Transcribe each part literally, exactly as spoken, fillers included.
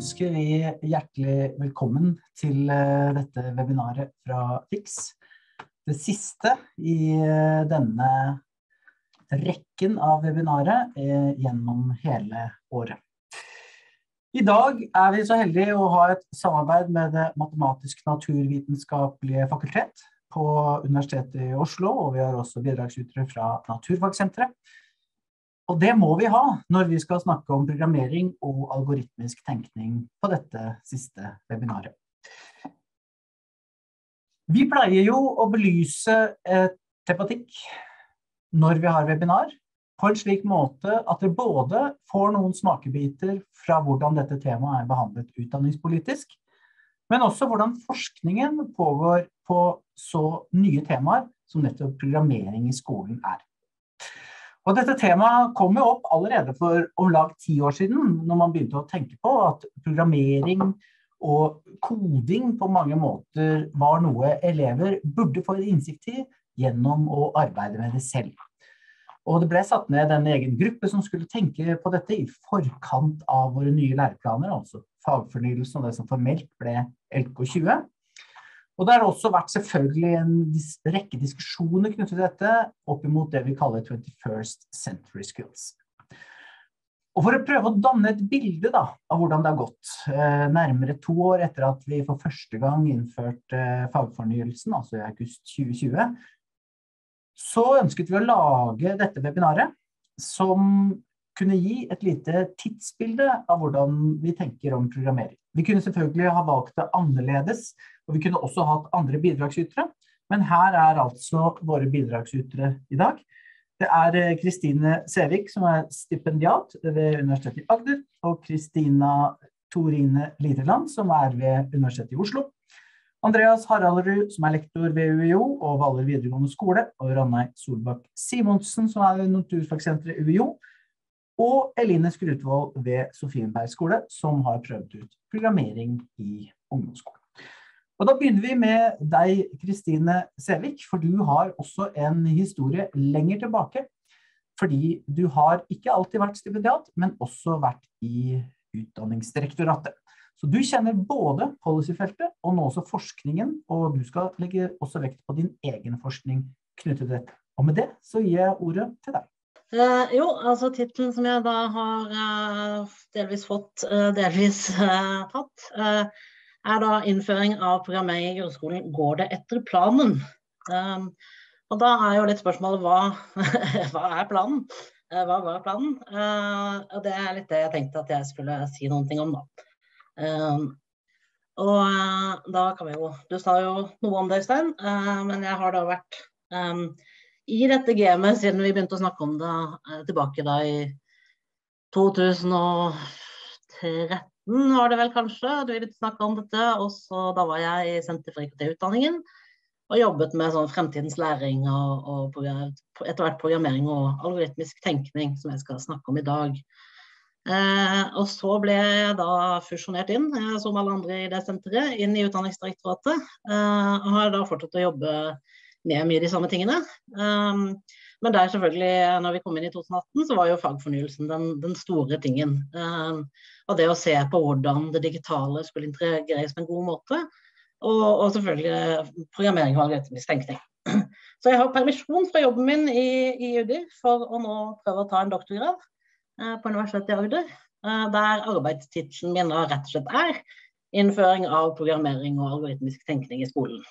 ønsker vi hjertelig velkommen til dette webinaret fra Fix. Det siste i denne rekken av webinaret gjennom hele året. I dag er vi så heldige å ha et samarbeid med det matematisk-naturvitenskapelige fakultet på Universitetet i Oslo, og vi har også bidragsytere fra Naturfagsenteret. Og det må vi ha når vi skal snakke om programmering og algoritmisk tenkning på dette siste webinaret. Vi pleier jo å belyse et tematikk når vi har webinar, på en slik måte at det både får noen smakebiter fra hvordan dette temaet er behandlet utdanningspolitisk, men også hvordan forskningen pågår på så nye temaer som nettopp programmering i skolen er. Og dette temaet kom jo opp allerede for om lag ti år siden, når man begynte å tenke på at programmering og koding på mange måter var noe elever burde få innsikt i gjennom å arbeide med det selv. Og det ble satt ned en egen gruppe som skulle tenke på dette i forkant av våre nye læreplaner, altså fagfornyelsen og det som formelt ble L K tjue. Og det har også vært selvfølgelig en rekke diskusjoner knyttet til dette opp imot det vi kaller twenty-first century skills. Og for å prøve å danne et bilde da, av hvordan det har gått, eh, nærmere to år etter at vi for første gang innførte eh, fagfornyelsen, altså i august tjue tjue, så ønsket vi å lage dette webinaret som kunne gi et lite tidsbilde av hvordan vi tenker om programmering. Vi kunne selvfølgelig ha valgt det annerledes, og vi kunne også hatt andre bidragsytere, men her er altså våre bidragsytere i dag. Det er Kristine Sævik, som er stipendiat ved Universitetet i Agder, og Kristina Torine Liderland, som er ved Universitetet i Oslo. Andreas Haralderud, som er lektor ved U I O og Valler videregående skole, og Ranveig Solbakk Simonsen, som er ved Naturfagsenteret U I O, og Eline Skrutvold ved Sofienberg skole, som har prøvd ut programmering i ungdomsskolen. Og da begynner vi med deg, Kristine Sævik, for du har også en historie lenger tilbake, fordi du har ikke alltid vært stipendiat, men også vært i Utdanningsdirektoratet. Så du kjenner både policyfeltet og nå også forskningen, og du skal legge også vekt på din egen forskning knyttet til dette. Og med det så gir jeg ordet til deg. Uh, jo, altså titlen som jeg da har uh, delvis fått, uh, delvis uh, tatt, uh, er da innføring av programmering i grunnskolen. Går det etter planen? Um, og da er jo litt spørsmålet, hva, hva er planen? Uh, hva var planen? Uh, og det er litt det jeg tenkte at jeg skulle si noen ting om da. Um, og uh, da kan vi jo, du sa jo noe om det, Øystein, uh, men jeg har da vært... Um, I dette gamet, siden vi begynte å snakke om det tilbake da i to tusen og tretten, var det vel kanskje, du ville snakke om dette, og så da var jeg i Senter for I K T-utdanningen, og jobbet med sånn fremtidens læring, og, og etter hvert programmering og algoritmisk tenkning, som jeg skal snakke om i dag. Eh, og så ble jeg da fusjonert inn, eh, som alle andre i det senteret, inn i Utdanningsdirektoratet, eh, og har da fortsatt å jobbe med mye de samme tingene. Um, men der selvfølgelig, når vi kom inn i to tusen og atten, så var jo fagfornyelsen den, den store tingen. Um, og det å se på hvordan det digitale skulle integreres på en god måte, og, og selvfølgelig programmering og algoritmisk tenkning. Så jeg har permisjon fra jobben min i, i U D I for å nå prøve å ta en doktorgrad uh, på Universitetet i Agder, uh, der arbeidstitlen min da rett og slett er innføring av programmering og algoritmisk tenkning i skolen.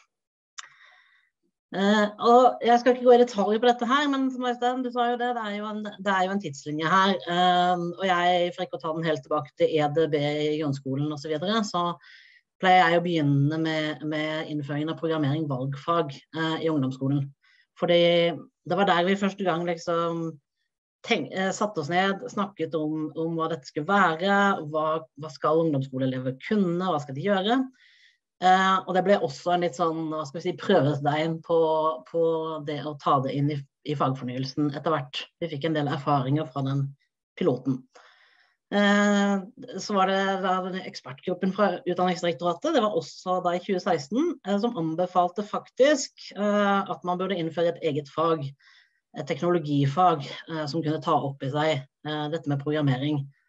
Uh, og jeg skal ikke gå i detaljer på dette her, men som Øystein, du sa jo det, det er jo en, det er jo en tidslinje her, uh, og jeg, for ikke å ta den helt tilbake til E D B i grunnskolen og så videre, så pleier jeg å begynne med, med innføringen av programmering valgfag uh, i ungdomsskolen. Fordi det var der vi første gang liksom tenk, uh, satte oss ned, snakket om, om hva dette skulle være, hva, hva skal ungdomsskoleelever kunne, hva skal de gjøre? Uh, og det ble også en litt sånn, hva skal vi si, prøvestein på, på det å ta det inn i, i fagfornyelsen etter hvert. Vi fikk en del erfaringer fra den piloten. Uh, så var det da den ekspertgruppen fra Utdanningsdirektoratet, det var også da i tjue seksten, uh, som anbefalte faktisk uh, at man burde innføre et eget fag, et teknologifag, uh, som kunne ta opp i seg uh, dette med programmering.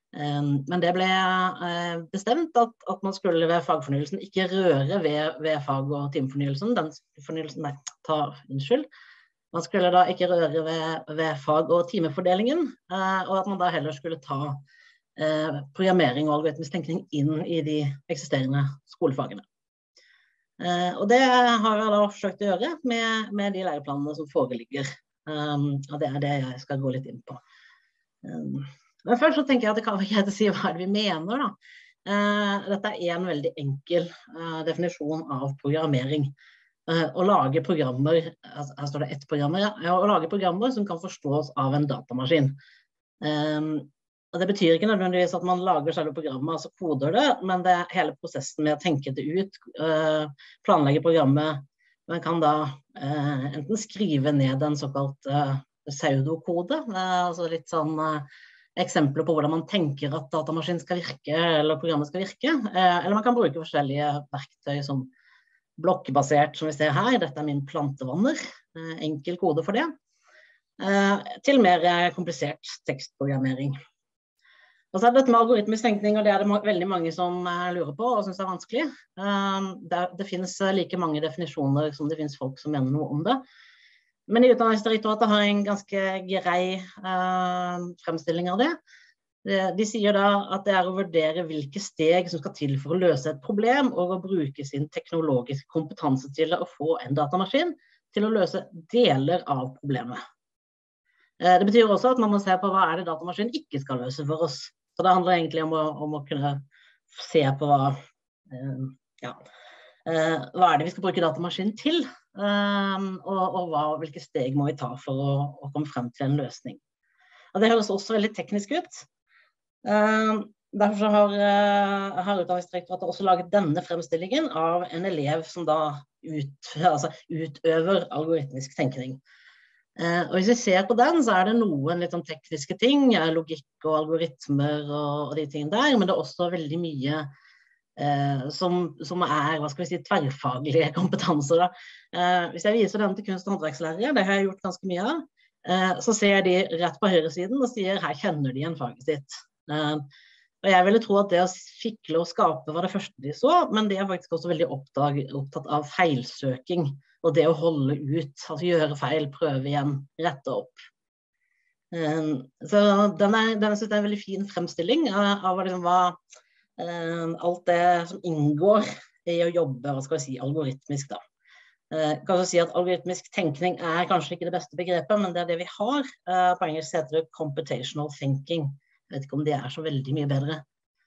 Men det ble bestemt at, at man skulle ved fagfornyelsen ikke røre ved, ved fag- og timefornyelsen, den fornyelsen, nei, ta, unnskyld. Man skulle da ikke røre ved, ved fag- og timefordelingen, og at man da heller skulle ta eh, programmering og algoritmisk tenkning inn i de eksisterende skolefagene. Eh, og det har jeg da forsøkt å gjøre med, med de læreplanene som foreligger, um, og det er det jeg skal gå litt inn på. Um, Men først så tenker jeg at det kan være greit å si hva vi mener da. Uh, dette er en veldig enkel uh, definisjon av programmering. Uh, å lage programmer, altså, her står det ett programmer, ja, å lage programmer som kan forstås av en datamaskin. Um, og det betyr ikke nødvendigvis at man lager selve programmet, altså koder det, men det er hele prosessen med å tenke det ut, uh, planlegge programmet. Man kan da uh, enten skrive ned en såkalt uh, pseudokode, uh, altså litt sånn uh, eksempler på hvordan man tenker at datamaskinen skal virke, eller programmet skal virke, eller man kan bruke forskjellige verktøy som blokkbasert, som vi ser her. Dette er min plantevanner, enkel kode for det, til mer komplisert tekstprogrammering. Og så er det dette med algoritmisk tenkning, og det er det veldig mange som lurer på og synes er vanskelig. Det, det finnes like mange definisjoner som det finnes folk som mener noe om det. Men i Utdanningsdirektoratet har en ganske grei uh, fremstilling av det. De, de sier da at det er å vurdere hvilke steg som skal til for å løse et problem, og å bruke sin teknologiske kompetanse til å få en datamaskin til å løse deler av problemet. Uh, det betyr også at man må se på hva er det datamaskinen ikke skal løse for oss. Så det handler egentlig om å, om å kunne se på hva, uh, ja, uh, hva er det vi skal bruke datamaskinen til. Um, og, og hva, hvilke steg må vi ta for å, å komme frem til en løsning. Og det høres også veldig teknisk ut. Um, derfor så har, uh, har Utdanningsdirektoratet også laget denne fremstillingen av en elev som da ut, altså, utøver algoritmisk tenkning. Uh, og hvis vi ser på den, så er det noen litt sånn tekniske ting, logikk og algoritmer og, og de tingene der, men det er også veldig mye Eh, som, som er, hva skal vi si, tverrfaglige kompetanser da. Eh, hvis jeg viser den til kunst- og håndverkslærere, det har jeg gjort ganske mye av, eh, så ser de rett på høyresiden og sier, her kjenner de en faget sitt. Eh, og jeg ville tro at det å fikle og skape var det første de så, men de er faktisk også veldig oppdag, opptatt av feilsøking, og det å holde ut, altså gjøre feil, prøve igjen, rette opp. Eh, så den er, den synes jeg er en veldig fin fremstilling av, av liksom, hva Uh, alt det som inngår i å jobbe, hva skal jeg si, algoritmisk da. Uh, kan du si at algoritmisk tenkning er kanskje ikke det beste begrepet, men det er det vi har. Uh, på engelsk heter det computational thinking. Jeg vet ikke om det er så veldig mye bedre.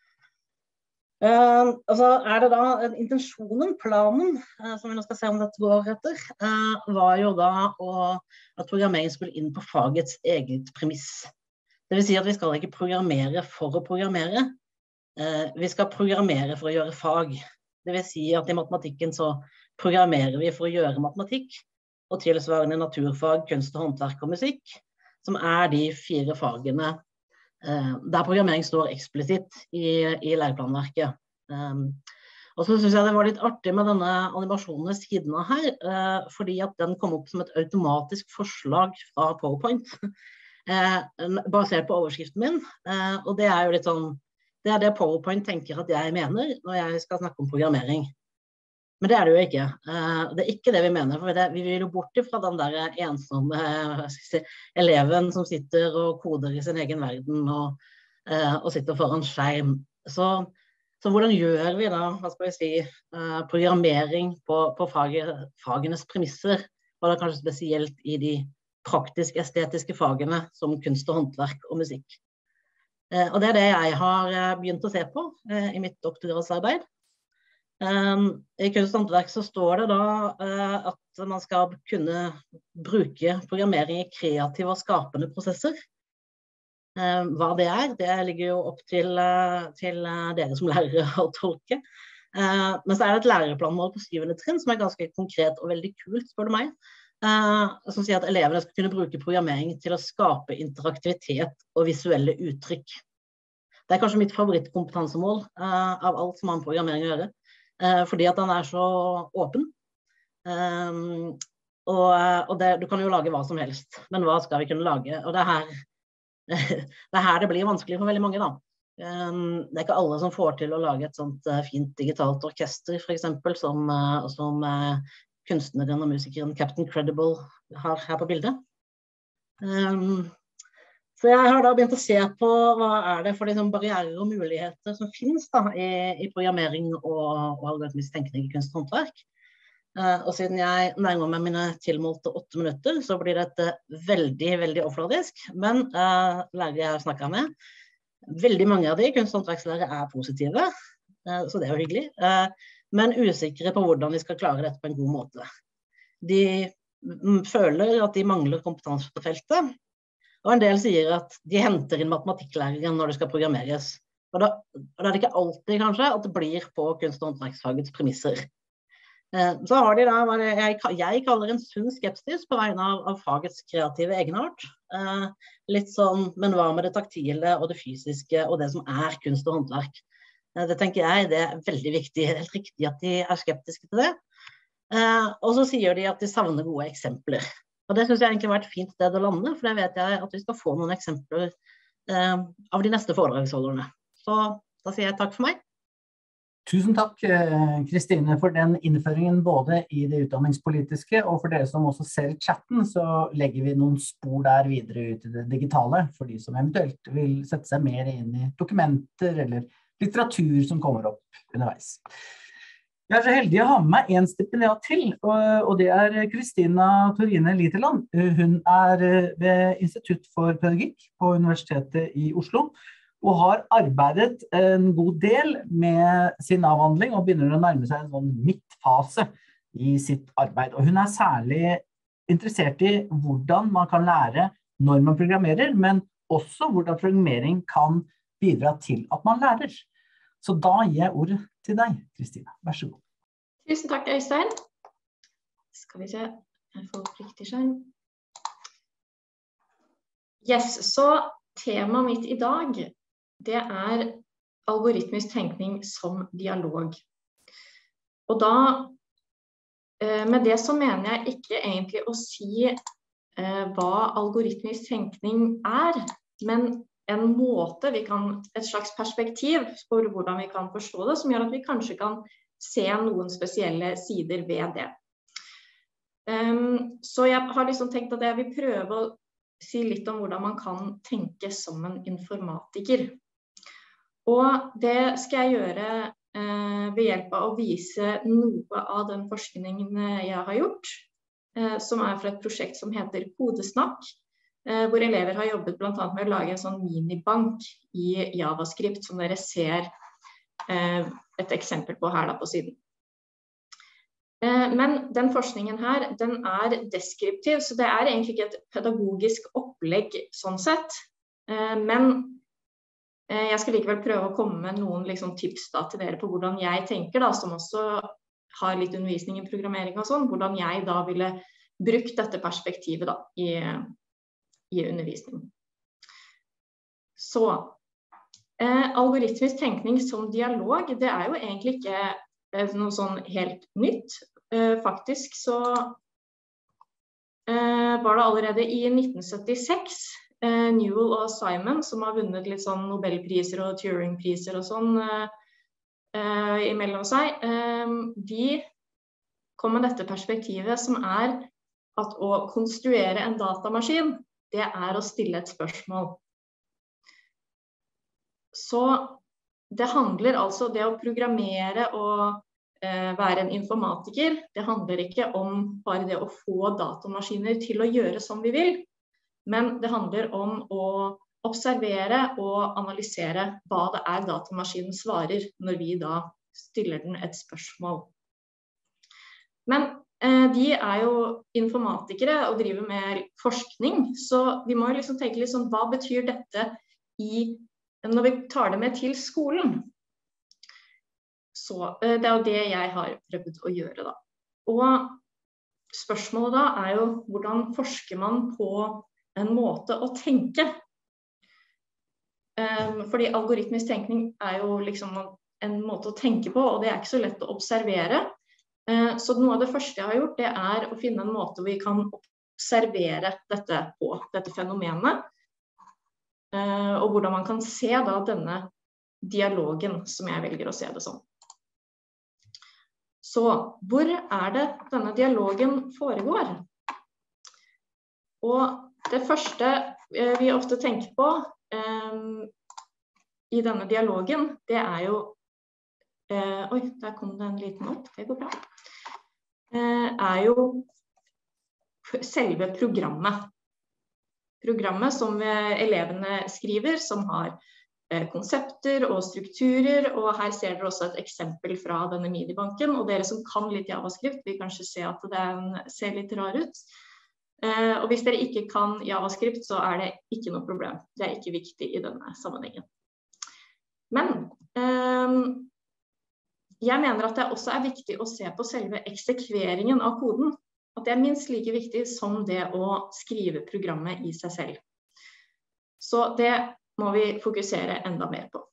Uh, altså er det da intensjonen, planen, uh, som vi nå skal se om dette går etter, uh, var jo da å, at programmering skulle inn på fagets eget premiss. Det vil si at vi skal ikke programmere for å programmere, Uh, vi skal programmere for å gjøre fag. Det vil si at i matematikken så programmerer vi for å gjøre matematikk, og tilsvarende naturfag, kunst og håndverk og musikk, som er de fire fagene uh, der programmering står eksplisitt i, i læreplanverket. Um, og så synes jeg det var litt artig med denne animasjonen ved siden av her, uh, fordi at den kom opp som et automatisk forslag fra PowerPoint, uh, basert på overskriften min, uh, og det er jo litt sånn. Det er det PowerPoint tenker at jeg mener når jeg skal snakke om programmering. Men det er det jo ikke. Det er ikke det vi mener, for vi vil jo bort fra den der ensomme si, eleven som sitter og koder i sin egen verden og, og sitter foran skjerm. Så, så hvordan gjør vi da, hva skal vi si, programmering på, på faget, fagenes premisser, og da kanskje spesielt i de praktisk-estetiske fagene som kunst og håndverk og musikk. Og det er det jeg har begynt å se på i mitt doktorgradsarbeid. I kunst og håndverk så står det da at man skal kunne bruke programmering i kreative og skapende prosesser. Hva det er, det ligger jo opp til, til dere som lærere å tolke. Men så er det et læreplanmål på syvende trinn som er ganske konkret og veldig kult, spør du meg. Som sier at elevene skal kunne bruke programmering til å skape interaktivitet og visuelle uttrykk. Det er kanskje mitt favorittkompetansemål av alt som har med programmering å gjøre, fordi at den er så åpen. Og, og det, du kan jo lage hva som helst, men hva skal vi kunne lage? Og det er her det, er her det blir vanskelig for veldig mange da. Um, det er ikke alle som får til å lage et sånt uh, fint digitalt orkester, for eksempel, som, uh, som uh, kunstneren og musikeren Captain Credible har her på bildet. Um, så jeg har da begynt å se på hva er det for liksom, barrierer og muligheter som finnes da, i, i programmering og, og algoritmisk tenkning i kunst og håndverk. Uh, og siden jeg nærmer meg mine tilmålte åtte minutter, så blir dette veldig, veldig overfladisk, men uh, lærere jeg snakker med, veldig mange av de kunst- og håndverkslærere er positive, så det er jo hyggelig, men usikre på hvordan vi skal klare dette på en god måte. De føler at de mangler kompetanse på feltet, og en del sier at de henter inn matematikklæreren når det skal programmeres. Og da, og da er det ikke alltid kanskje at det blir på kunst- og håndverksfagets premisser. Så har de da hva jeg, jeg kaller en sunn skepsis på vegne av, av fagets kreative egenart. Eh, litt sånn, men hva med det taktile og det fysiske og det som er kunst og håndverk? Eh, det tenker jeg, det er veldig viktig, helt riktig at de er skeptiske til det. Eh, og så sier de at de savner gode eksempler. Og det synes jeg egentlig var et fint sted å lande, for det vet jeg at vi skal få noen eksempler eh, av de neste foredragsholderne. Så da sier jeg takk for meg. Tusen takk, Kristine, for den innføringen både i det utdanningspolitiske, og for dere som også ser chatten, så legger vi noen spor der videre ut i det digitale, for de som eventuelt vil sette seg mer inn i dokumenter eller litteratur som kommer opp underveis. Jeg er så heldig å ha med meg en stipendiat til, og det er Kristina Torine Literland. Hun er ved Institutt for Pedagogikk på Universitetet i Oslo, og har arbeidet en god del med sin avhandling og begynner å nærme seg en sånn midtfase i sitt arbeid. Og hun er særlig interessert i hvordan man kan lære når man programmerer, men også hvordan programmering kan bidra til at man lærer. Så da gir jeg ordet til deg, Kristina. Vær så god. Tusen takk, Øystein. Skal vi se, jeg får opp riktig skjerm. Yes, så temaet mitt i dag, det er algoritmisk tenkning som dialog. Og da, med det så mener jeg ikke egentlig å si hva algoritmisk tenkning er, men en måte vi kan, et slags perspektiv for hvordan vi kan forstå det, som gjør at vi kanskje kan se noen spesielle sider ved det. Så jeg har liksom tenkt at jeg vil prøve å si litt om hvordan man kan tenke som en informatiker. Og det skal jeg gjøre eh, ved hjelp av å vise noe av den forskningen jeg har gjort, eh, som er fra et prosjekt som heter Kodesnakk, eh, hvor elever har jobbet blant annet med å lage en sånn minibank i JavaScript, som dere ser eh, et eksempel på her da på siden. Eh, men den forskningen her, den er deskriptiv, så det er egentlig ikke et pedagogisk opplegg sånn sett, eh, men jeg skal likevel prøve å komme med noen liksom, tips da, til dere på hvordan jeg tenker, da, som også har litt undervisning i programmering og sånn, hvordan jeg da ville brukt dette perspektivet da, i, i undervisning. Så, eh, algoritmisk tenkning som dialog, det er jo egentlig ikke eh, noe sånn helt nytt. Eh, faktisk så eh, var det allerede i nitten syttiseks Uh, Newell og Simon, som har vunnet litt sånn Nobelpriser og Turing-priser og sånn uh, uh, imellom seg, uh, de kom med dette perspektivet som er at å konstruere en datamaskin, det er å stille et spørsmål. Så det handler altså det å programmere og uh, være en informatiker, det handler ikke om bare det å få datamaskiner til å gjøre som vi vil, men det handler om å observere og analysere hva det er datamaskinen svarer når vi da stiller den et spørsmål. Men eh, de er jo informatikere og driver med forskning, så vi må jo liksom tenke litt sånn, hva betyr dette i, når vi tar det med til skolen? Så eh, det er jo det jeg har prøvd å gjøre da. Og spørsmålet da er jo, hvordan forsker man på en måte å tenke. Fordi algoritmisk tenkning er jo liksom en måte å tenke på, og det er ikke så lett å observere. Så noe av det første jeg har gjort, det er å finne en måte hvor vi kan observere dette på, dette fenomenet. Og hvordan man kan se da denne dialogen, som jeg velger å se det som. Så hvor er det denne dialogen foregår? Og det første vi ofte tenker på um, i denne dialogen, det er jo uh, oi, der kom det en liten opp, det går bra. Uh, er jo selve programmet. Programmet som elevene skriver, som har konsepter og strukturer, og her ser dere også et eksempel fra denne Minibanken, og dere som kan litt JavaScript vil kanskje se at det ser litt rar ut. Og hvis dere ikke kan JavaScript, så er det ikke noe problem. Det er ikke viktig i denne sammenhengen. Men jeg mener at det også er viktig å se på selve eksekveringen av koden, at det er minst like viktig som det å skrive programmet i seg selv. Så det må vi fokusere enda mer på.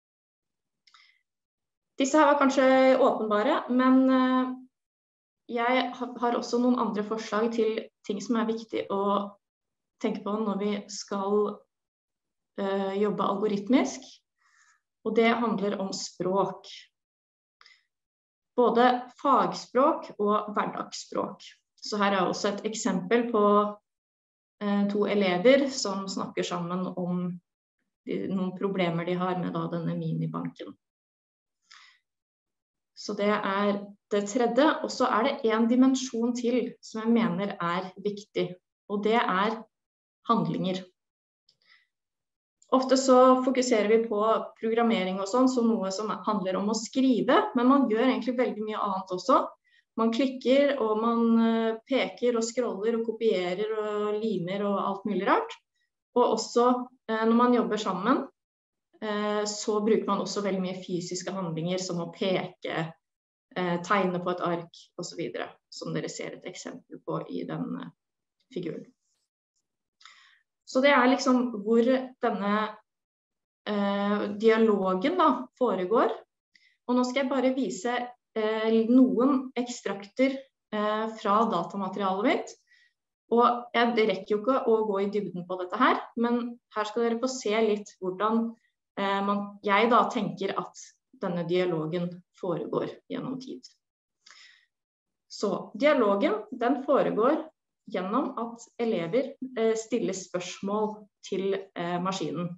Disse her var kanskje åpenbare, men jeg har også noen andre forslag til ting som er viktig å tenke på når vi skal jobbe algoritmisk, og det handler om språk. Både fagspråk og hverdagsspråk. Så her er også et eksempel på to elever som snakker sammen om noen problemer de har med da denne Minibanken. Så det er det tredje, og så er det en dimensjon til som jeg mener er viktig, og det er handlinger. Ofte så fokuserer vi på programmering og sånn som noe som handler om å skrive, men man gjør egentlig veldig mye annet også. Man klikker, og man peker og scroller og kopierer og limer og alt mulig rart. Og også når man jobber sammen, så bruker man også veldig mye fysiske handlinger, som å peke, tegne på et ark, og så videre, som dere ser et eksempel på i den figuren. Så det er liksom hvor denne dialogen da foregår. Og nå skal jeg bare vise noen ekstrakter fra datamaterialet mitt. Og jeg rekker jo ikke å gå i dybden på dette her, men her skal dere få se litt hvordan eh, man, jeg da tenker at denne dialogen foregår gjennom tid. Så dialogen, den foregår gjennom at elever eh, stiller spørsmål til eh, maskinen.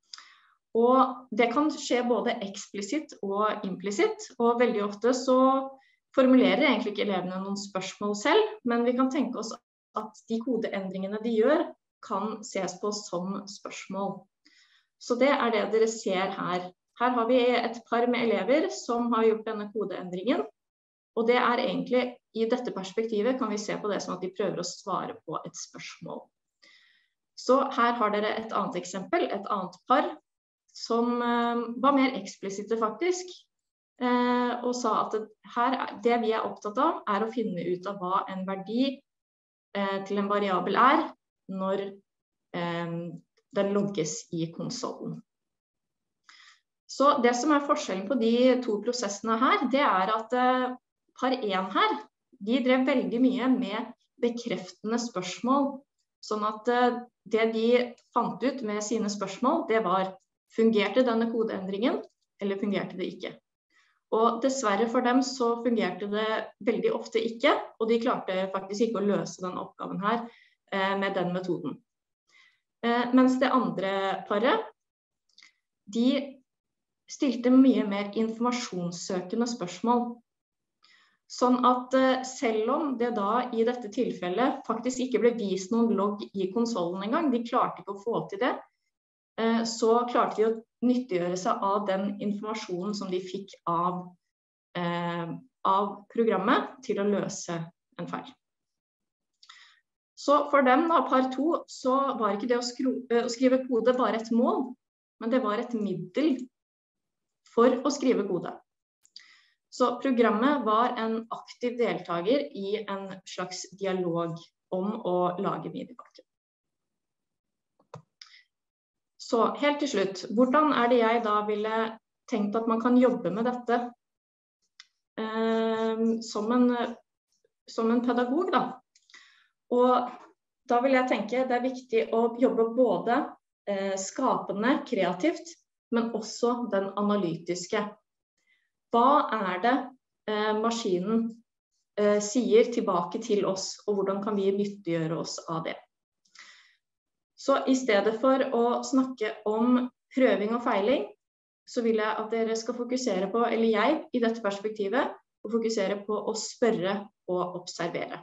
Og det kan skje både eksplisitt og implisitt, og veldig ofte så formulerer egentlig ikke elevene noen spørsmål selv, men vi kan tenke oss at de kodeendringene de gjør kan ses på som spørsmål. Så det er det dere ser her. Her har vi et par med elever som har gjort denne kodeendringen, og det er egentlig, i dette perspektivet kan vi se på det som at de prøver å svare på et spørsmål. Så her har dere et annet eksempel, et annet par, som eh, var mer eksplisitte faktisk, eh, og sa at det, her, det vi er opptatt av er å finne ut av hva en verdi til en variabel er når eh, den logges i konsolen. Så det som er forskjellen på de to prosessene her, det er at eh, par én her, de drev veldig mye med bekreftende spørsmål, sånn at eh, det de fant ut med sine spørsmål, det var, fungerte denne kodeendringen, eller fungerte det ikke? Og dessverre for dem så fungerte det veldig ofte ikke, og de klarte faktisk ikke å løse den oppgaven her eh, med den metoden. Eh, mens det andre paret, de stilte mye mer informasjonssøkende spørsmål. Sånn at eh, selv om det da i dette tilfellet faktisk ikke ble vist noen logg i konsolen engang, de klarte ikke å få til det, eh, så klarte de å nyttiggjøre seg av den informasjonen som de fikk av, eh, av programmet til å løse en feil. Så for dem, da, par to, så var ikke det å, skru, å skrive kode bare et mål, men det var et middel for å skrive kode. Så programmet var en aktiv deltaker i en slags dialog om å lage Minibanken. Så helt til slutt, hvordan er det jeg da ville tenkt at man kan jobbe med dette eh, som, en, som en pedagog da? Og da vil jeg tenke det er viktig å jobbe både eh, skapende, kreativt, men også den analytiske. Hva er det eh, maskinen eh, sier tilbake til oss, og hvordan kan vi nyttiggjøre oss av det? Så i stedet for å snakke om prøving og feiling, så vil jeg at dere skal fokusere på, eller jeg i dette perspektivet, å fokusere på å spørre og observere.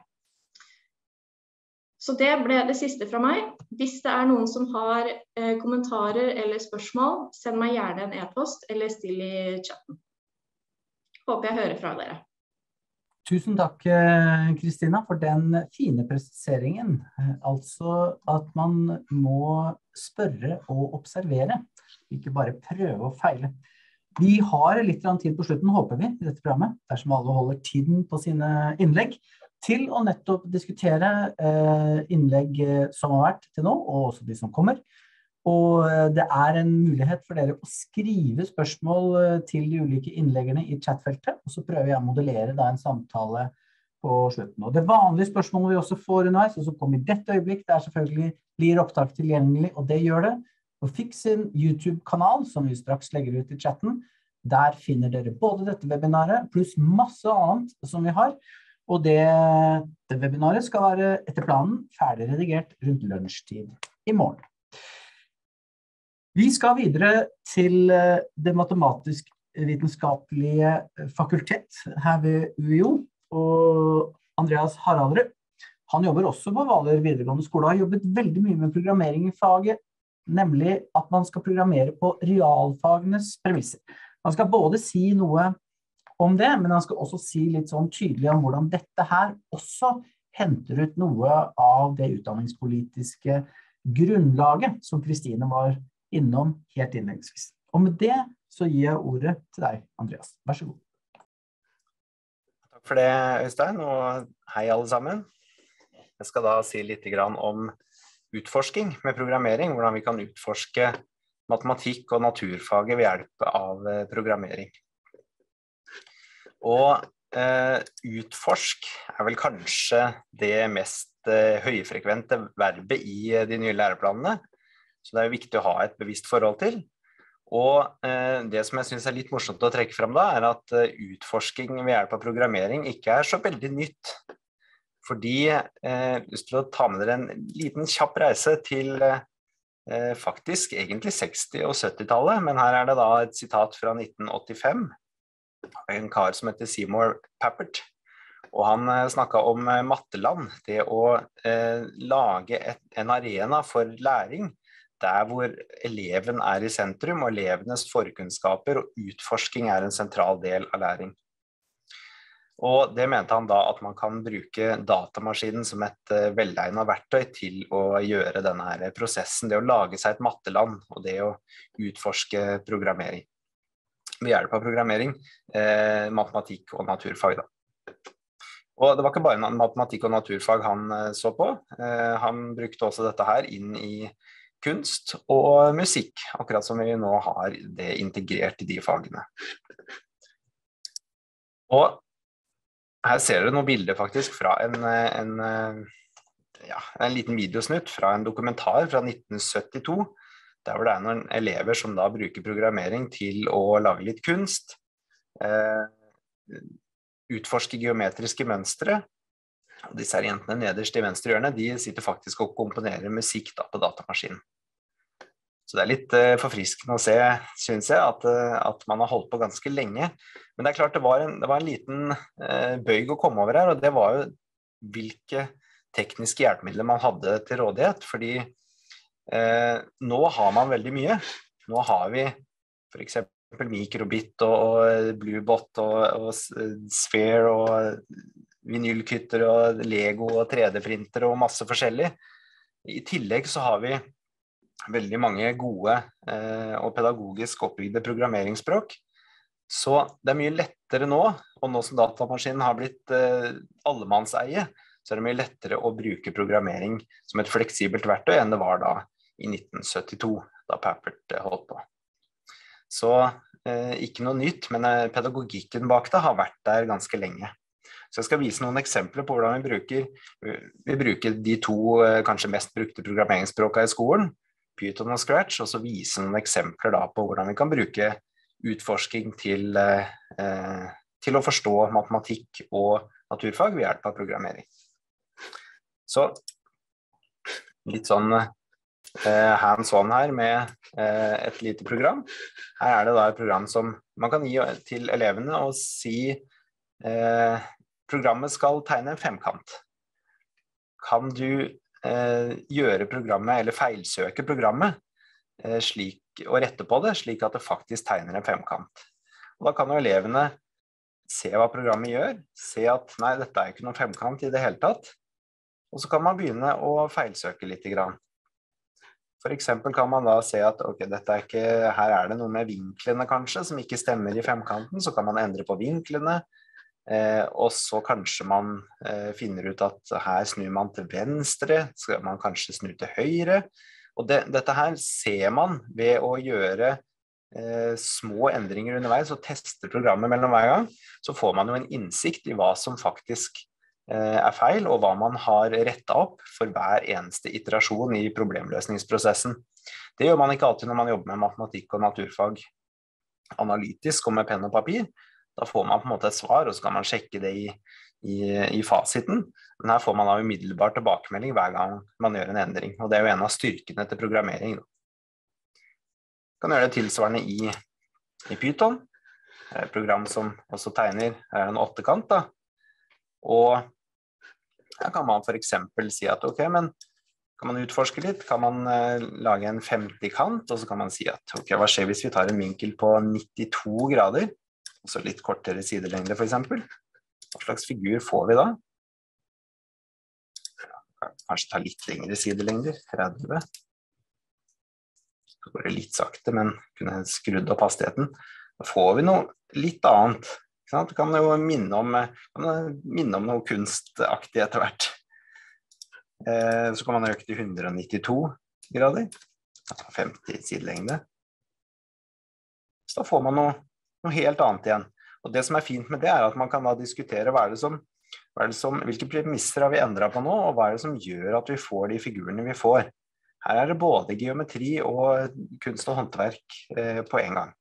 Så det ble det siste fra meg. Hvis det er noen som har eh, kommentarer eller spørsmål, send meg gjerne en e-post eller still i chatten. Håper jeg hører fra dere. Tusen takk, Kristina, for den fine presiseringen. Altså at man må spørre og observere, ikke bare prøve og feile. Vi har litt tid på slutten, håper vi, i dette programmet, dersom alle holder tiden på sine innlegg, til å nettopp diskutere innlegg som har vært til nå, og også de som kommer. Og det er en mulighet for dere å skrive spørsmål til de ulike innleggene i chatfeltet, og så prøver jeg å modellere da en samtale på slutten. Og det vanlige spørsmålet vi også får underveis, og som kommer i dette øyeblikk, det er selvfølgelig, blir opptak tilgjengelig, og det gjør det på Fix sin YouTube-kanal, som vi straks legger ut i chatten. Der finner dere både dette webinaret, pluss masse annet som vi har, og det, det webinaret skal være etter planen ferdig redigert rundt lunsjtid i morgen. Vi skal videre til det matematisk-vitenskapelige fakultet her ved U I O, og Andreas Haraldrud. Han jobber også på Hvaler videregående skole og har jobbet veldig mye med programmering i faget, nemlig at man skal programmere på realfagenes premisser. Han skal både si noe om det, men han skal også si litt sånn tydelig om hvordan dette her også henter ut noe av det utdanningspolitiske grunnlaget som Kristine var innom helt innleggsvis. Og med det så gir jeg ordet til deg, Andreas. Vær så god. Takk for det, Øystein, og hei alle sammen. Jeg skal da si litt grann om utforsking med programmering, hvordan vi kan utforske matematikk og naturfaget ved hjelp av programmering. Og eh, utforsk er vel kanskje det mest eh, høyfrekvente verbet i de nye læreplanene, så det er viktig å ha et bevisst forhold til. Og eh, det som jeg synes er litt morsomt å trekke frem da, er at eh, utforsking ved hjelp av programmering ikke er så veldig nytt. Fordi eh, lyst til å ta med dere en liten kjapp reise til eh, faktisk egentlig seksti- og syttitallet, men her er det da et sitat fra nitten åttifem, en kar som heter Seymour Papert, og han eh, snakket om eh, matteland, det å eh, lage et, en arena for læring, der hvor eleven er i sentrum, og elevenes forkunnskaper og utforsking er en sentral del av læring. Og det mente han da at man kan bruke datamaskinen som et uh, velegnet verktøy til å gjøre denne her prosessen, det å lage seg et matteland, og det å utforske programmering. Ved hjelp av programmering, eh, matematikk og naturfag da. Og det var ikke bare matematikk og naturfag han uh, så på, uh, han brukte også dette her inn i kunst og musikk, akkurat som vi nå har det integrert i de fagene. Og her ser dere noen bilder faktisk fra en, en, ja, en liten videosnutt fra en dokumentar fra nitten syttito, der hvor det er noen elever som da bruker programmering til å lage litt kunst, eh, utforske geometriske mønstre. Og disse her jentene nederst i venstre hjørne, de sitter faktisk og komponerer musikk da på datamaskinen. Så det er litt uh, forfriskende å se, synes jeg, at, uh, at man har holdt på ganske lenge. Men det er klart det var en, det var en liten uh, bøyg å komme over her, og det var jo hvilke tekniske hjelpemidler man hadde til rådighet, fordi uh, nå har man veldig mye. Nå har vi for eksempel Microbit og, og Bluebot og, og Sphere og vinylkytter og Lego og tre D-printer og masse forskjellig. I tillegg så har vi veldig mange gode eh, og pedagogisk oppbygde programmeringsspråk. Så det er mye lettere nå, og nå som datamaskinen har blitt eh, allemannseie, så er det mye lettere å bruke programmering som et fleksibelt verktøy enn det var da i nitten syttito, da Papert holdt på. Så eh, ikke noe nytt, men eh, pedagogikken bak det har vært der ganske lenge. Så jeg skal vise noen eksempler på hvordan vi bruker, vi bruker de to eh, kanskje mest brukte programmeringsspråkene i skolen, Python og Scratch, og så vise noen eksempler da på hvordan vi kan bruke utforsking til, eh, til å forstå matematikk og naturfag ved hjelp av programmering. Så litt sånn eh, hands-on her med eh, et lite program. Her er det da et program som man kan gi til elevene og si eh, programmet skal tegne en femkant. Kan du eh, gjøre programmet, eller feilsøke programmet, eh, slik, og rette på det, slik at det faktisk tegner en femkant. Og da kan jo elevene se hva programmet gjør, se at nei, dette er ikke noen femkant i det hele tatt, og så kan man begynne å feilsøke litt grann. For eksempel kan man da se at ok, dette er ikke, her er det noe med vinklene kanskje, som ikke stemmer i femkanten, så kan man endre på vinklene, eh, og så kanskje man eh, finner ut at her snur man til venstre, skal man kanskje snu til høyre, og det, dette her ser man ved å gjøre eh, små endringer underveis og teste programmet mellom hver gang, så får man jo en innsikt i hva som faktisk er feil, og hva man har rettet opp for hver eneste iterasjon i problemløsningsprosessen. Det gjør man ikke alltid når man jobber med matematikk og naturfag analytisk og med penn og papir. Da får man på en måte et svar, og så kan man sjekke det i, i, i fasiten. Men her får man da umiddelbart tilbakemelding hver gang man gjør en endring, og det er jo en av styrkene til programmering. Man kan gjøre det tilsvarende i, i Python, et program som også tegner er en åttekant da, og her kan man for eksempel si at ok, men kan man utforske litt, kan man uh, lage en femti-kant, og så kan man si at ok, hva skjer hvis vi tar en vinkel på nittito grader, og så litt kortere sidelengde for eksempel. Hva slags figur får vi da? Ja, kanskje ta litt lengre sidelengder, tretti. Så går det litt sakte, men kunne jeg skrudd opp hastigheten. Da får vi noe litt annet. Det kan jo minne om, kan minne om noe kunstaktig etter hvert. Eh, så kan man øke til hundre og nittito grader, femti sidelengde. Så da får man noe, noe helt annet igjen. Og det som er fint med det er at man kan da diskutere hva er det som, hva er det som, hvilke premisser har vi endret på nå, og hva er det som gjør at vi får de figurene vi får. Her er det både geometri og kunst og håndverk eh, på en gang.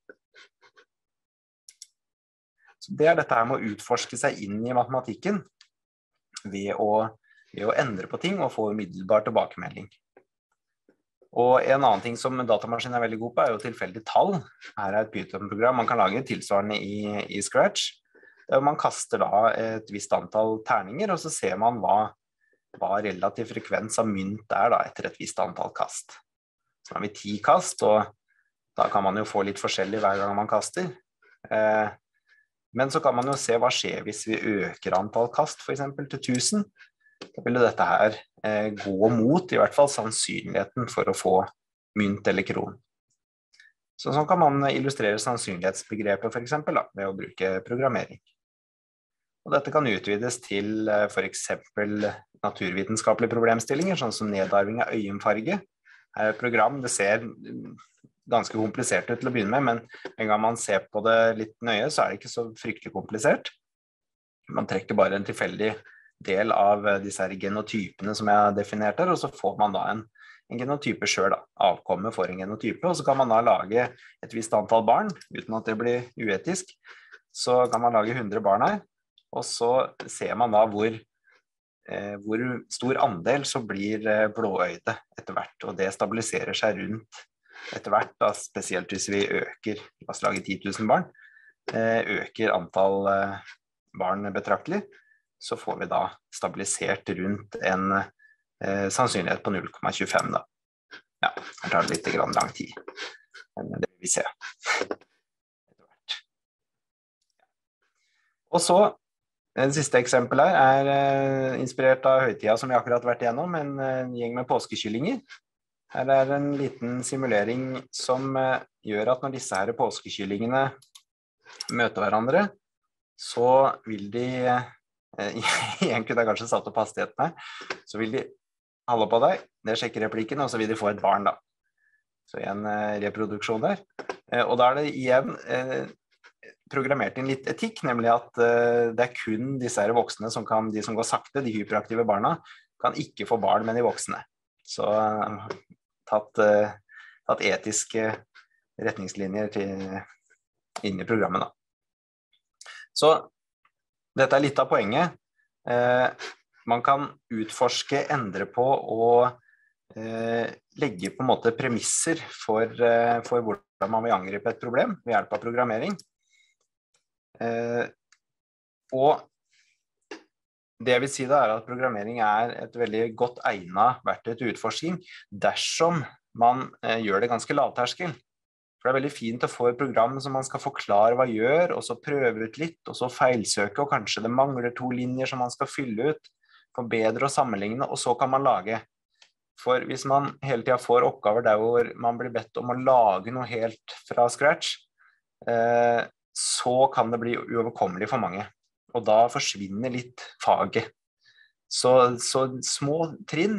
Så det er dette her med å utforske seg inn i matematikken ved å, ved å endre på ting og få umiddelbar tilbakemelding. Og en annen ting som datamaskinen er veldig god på er jo tilfeldig tall. Her er et Python-program man kan lage tilsvarende i, i Scratch. Der man kaster da et visst antall terninger, og så ser man hva, hva relativ frekvens av mynt er da etter et visst antall kast. Så har vi ti kast, og da kan man jo få litt forskjellig hver gang man kaster. Eh, Men så kan man jo se hva skjer hvis vi øker antall kast, for eksempel til tusen. Da vil dette her eh, gå mot i hvert fall sannsynligheten for å få mynt eller kron. Så sånn kan man illustrere sannsynlighetsbegrepet for eksempel da, ved å bruke programmering. Og dette kan utvides til eh, for eksempel naturvitenskapelige problemstillinger, sånn som nedarving av øyenfarge. Her er et program, det ser ganske komplisert ut til å begynne med, men en gang man ser på det litt nøye, så er det ikke så fryktelig komplisert. Man trekker bare en tilfeldig del av disse her genotypene som jeg har definert her, og så får man da en, en genotype selv, da. Avkomme for en genotype, og så kan man da lage et visst antall barn, uten at det blir uetisk. Så kan man lage hundre barn her, og så ser man da hvor, eh, hvor stor andel så blir blåøyde etter hvert, og det stabiliserer seg rundt etter hvert, da, spesielt hvis vi øker, la oss lage ti tusen barn, øker antall barn betraktelig, så får vi da stabilisert rundt en eh, sannsynlighet på null komma tjuefem da. Ja, her tar det litt grann lang tid, men det vil vi se. Og så, det siste eksempelet her er eh, inspirert av høytida som vi akkurat har vært igjennom, en eh, gjeng med påskekyllinger. Her er en liten simulering som gjør at når disse her påskekyllingene møter hverandre, så vil de, igjen kunne jeg kanskje satt opp hastigheten her, så vil de holde på deg, det sjekker replikken, og så vil de få et barn da. Så en reproduksjon der. Og da er det igjen programmert inn litt etikk, nemlig at det er kun disse her voksne som kan, de som går sakte, de hyperaktive barna, kan ikke få barn med de voksne. Så tatt uh, tatt etiske retningslinjer til, inn i programmet da. Så dette er litt av poenget. Eh, man kan utforske, endre på og eh, legge på en måte premisser for, eh, for hvordan man vil angripe et problem ved hjelp av programmering. Eh, og det jeg vil si da er at programmering er et veldig godt egnet verktøy til utforsking dersom man eh, gjør det ganske lavterskel. For det er veldig fint å få et program som man skal forklare hva gjør, og så prøve ut litt, og så feilsøke, og kanskje det mangler to linjer som man skal fylle ut, forbedre og sammenligne, og så kan man lage. For hvis man hele tiden får oppgaver der hvor man blir bedt om å lage noe helt fra scratch, eh, så kan det bli uoverkommelig for mange. Og da forsvinner litt faget. Så, så små trinn,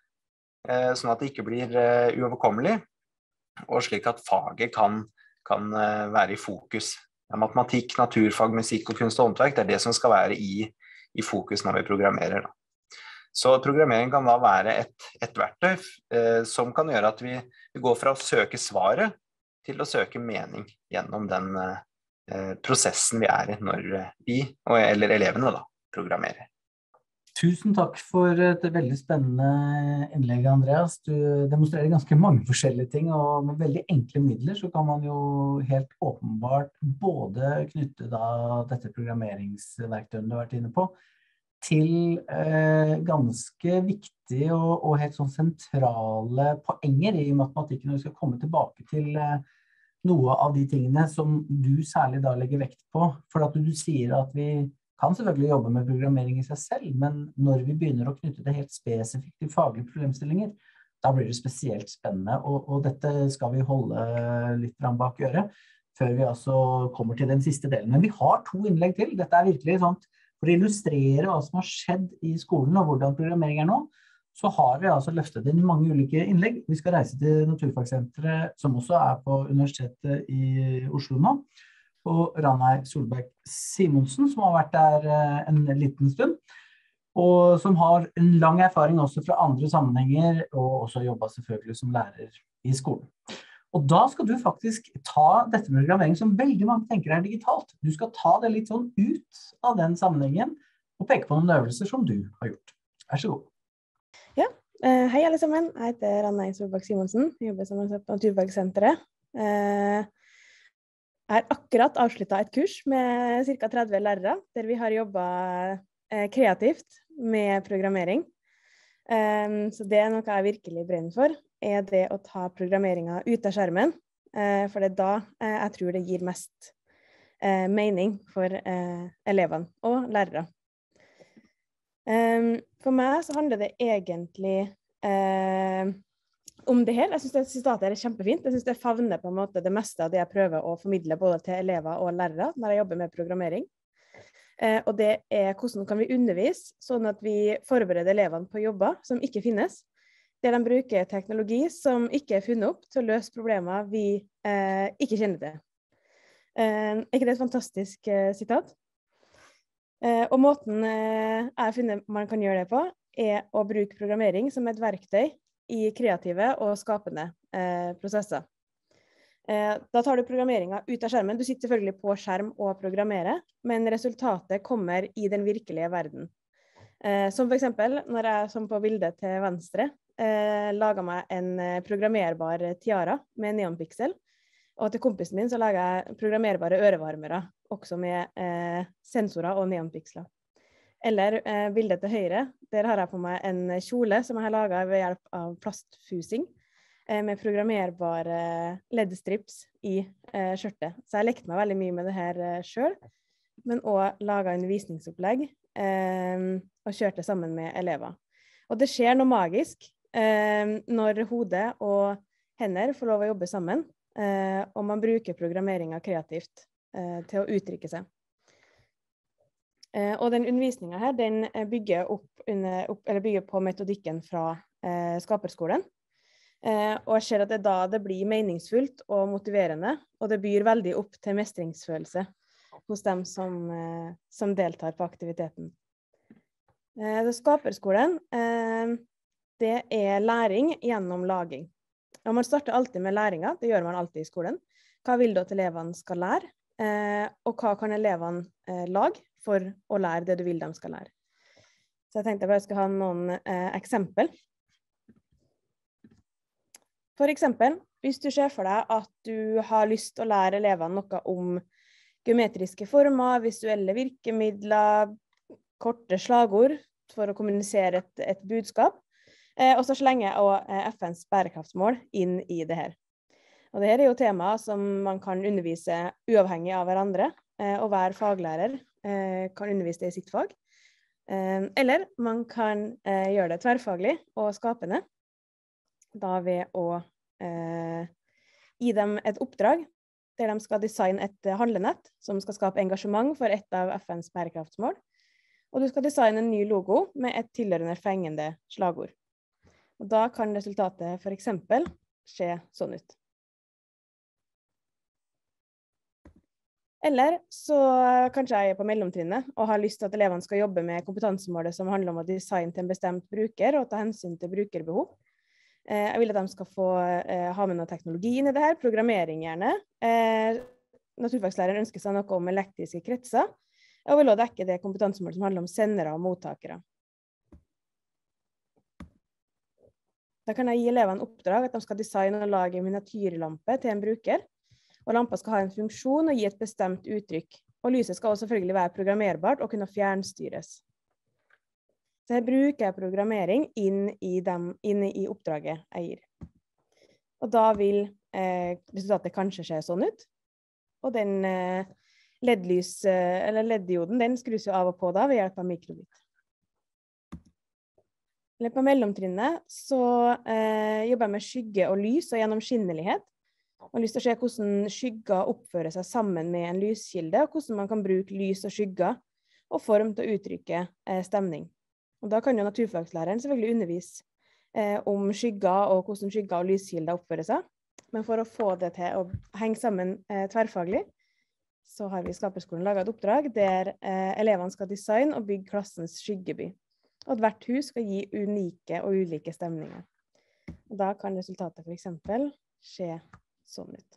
eh, sånn at det ikke blir eh, uoverkommelig, og slik at faget kan, kan eh, være i fokus. Matematikk, naturfag, musikk og kunst og håndverk, det er det som skal være i, i fokus når vi programmerer da. Så programmering kan da være et, et verktøy eh, som kan gjøre at vi, vi går fra å søke svaret til å søke mening gjennom den eh, prosessen vi er i når vi, eller elevene da, programmerer. Tusen takk for et veldig spennende innlegg, Andreas. Du demonstrerer ganske mange forskjellige ting, og med veldig enkle midler så kan man jo helt åpenbart både knytte da dette programmeringsverktøyet du har vært inne på, til eh, ganske viktige og, og helt sånn sentrale poenger i matematikken, og vi skal komme tilbake til eh, noe av de tingene som du særlig da legger vekt på, for at du sier at vi kan selvfølgelig jobbe med programmering i seg selv, men når vi begynner å knytte det helt spesifikt til faglige problemstillinger, da blir det spesielt spennende, og, og dette skal vi holde litt bak øret, før vi altså kommer til den siste delen. Men vi har to innlegg til. Dette er virkelig sånt, for å illustrere hva som har skjedd i skolen, og hvordan programmering er nå, så har vi altså løftet inn mange ulike innlegg. Vi skal reise til Naturfagsenteret, som også er på Universitetet i Oslo nå, og Ranveig Solberg Simonsen, som har vært der en liten stund, og som har en lang erfaring også fra andre sammenhenger, og også jobbet selvfølgelig som lærer i skolen. Og da skal du faktisk ta dette med programmering som veldig mange tenker er digitalt. Du skal ta det litt sånn ut av den sammenhengen, og peke på noen øvelser som du har gjort. Vær så god. Ja, hei alle sammen. Jeg heter Ranveig Solberg Simonsen. Jeg jobber som på Naturfagsenteret. Jeg har akkurat avsluttet et kurs med cirka tretti lærere, der vi har jobbet kreativt med programmering. Så det er noe jeg virkelig brenner for, er det å ta programmeringen ut av skjermen, for det er da jeg tror det gir mest mening for elevene og lærere. For meg så handler det egentlig eh, om det her. Jeg synes det sitatet er kjempefint. Jeg synes det favner på en måte det meste av det jeg prøver å formidle både til elever og lærere når jeg jobber med programmering. Eh, og det er hvordan kan vi undervise sånn at vi forbereder elevene på jobber som ikke finnes. Der de bruker teknologi som ikke er funnet opp til å løse problemer vi eh, ikke kjenner til. Eh, er ikke det et fantastisk eh, sitat? Uh, og måten uh, jeg finner man kan gjøre det på, er å bruke programmering som et verktøy i kreative og skapende uh, prosesser. Uh, da tar du programmeringen ut av skjermen. Du sitter selvfølgelig på skjerm og programmerer, men resultatet kommer i den virkelige verden. Uh, som for eksempel, når jeg som på bildet til venstre uh, lager meg en programmerbar tiara med neonpixel, og til kompisen min så lager jeg programmerbare ørevarmere, også med eh, sensorer og neonpixler. Eller eh, bildet til høyre, der har jeg på meg en kjole som jeg har laget ved hjelp av plastfusing, eh, med programmerbare L E D-strips i eh, skjørtet. Så jeg lekte meg veldig mye med det her eh, selv, men også laget en visningsopplegg eh, og kjørte sammen med elever. Og det skjer noe magisk eh, når hodet og hender får lov å jobbe sammen, Uh, og man bruker programmeringen kreativt uh, til å uttrykke seg. Uh, og den undervisningen her, den bygger, opp under, opp, eller bygger på metodikken fra uh, Skaperskolen. Uh, og jeg ser at det da det blir meningsfullt og motiverende, og det byr veldig opp til mestringsfølelse hos dem som, uh, som deltar på aktiviteten. Uh, Skaperskolen, uh, det er læring gjennom laging. Og man starter alltid med læringa, det gjør man alltid i skolen. Hva vil du at elevene skal lære? Eh, og hva kan elevene eh, lage for å lære det du vil de skal lære? Så jeg tenkte jeg bare skal ha noen eh, eksempel. For eksempel, hvis du ser for deg at du har lyst til å lære elevene noe om geometriske former, visuelle virkemidler, korte slagord for å kommunisere et, et budskap, eh, og så slenger jeg også F N's bærekraftsmål inn i det her. Og det her er jo temaer som man kan undervise uavhengig av hverandre, eh, og hver faglærer eh, kan undervise det i sitt fag. Eh, eller man kan eh, gjøre det tverrfaglig og skapende, da ved å eh, gi dem et oppdrag der de skal designe et handlenett som skal skape engasjement for et av F N's bærekraftsmål. Og du skal designe en ny logo med et tilhørende fengende slagord. Og da kan resultatet for eksempel se sånn ut. Eller så kanskje jeg er på mellomtrinnet og har lyst til at elevene skal jobbe med kompetansemålet som handler om å designe til en bestemt bruker og ta hensyn til brukerbehov. Jeg vil at de skal få ha med noe teknologi inn i det her, programmering gjerne. Naturfagslæreren ønsker seg noe om elektriske kretser, og vil også dekke det kompetansemålet som handler om sendere og mottakere. Da kan jeg gi elevene oppdrag at de skal designe og lage en miniatyrlampe til en bruker, og lampa skal ha en funksjon og gi et bestemt uttrykk. Og lyset skal også selvfølgelig være programmerbart og kunne fjernstyres. Så her bruker jeg programmering inn i, dem, inn i oppdraget jeg gir. Og da vil eh, resultatet kanskje se sånn ut. Og den eh, L E D-lys, eh, eller L E D-dioden, den skrus jo av og på da ved hjelp av mikrobit. Eller på mellomtrinnet så eh, jobber jeg med skygge og lys og gjennomskinnelighet. Jeg har lyst til å se hvordan skygger oppfører seg sammen med en lyskilde, og hvordan man kan bruke lys og skygger og form til å uttrykke eh, stemning. Og da kan jo naturfagslæreren selvfølgelig undervise eh, om skygger og hvordan skygger og lyskilder oppfører seg. Men for å få det til å henge sammen eh, tverrfaglig, så har vi i Skaperskolen laget et oppdrag der eh, elevene skal designe og bygge klassens skyggeby. Og at hvert hus skal gi unike og ulike stemninger. Og da kan resultatet for eksempel skje sånn ut.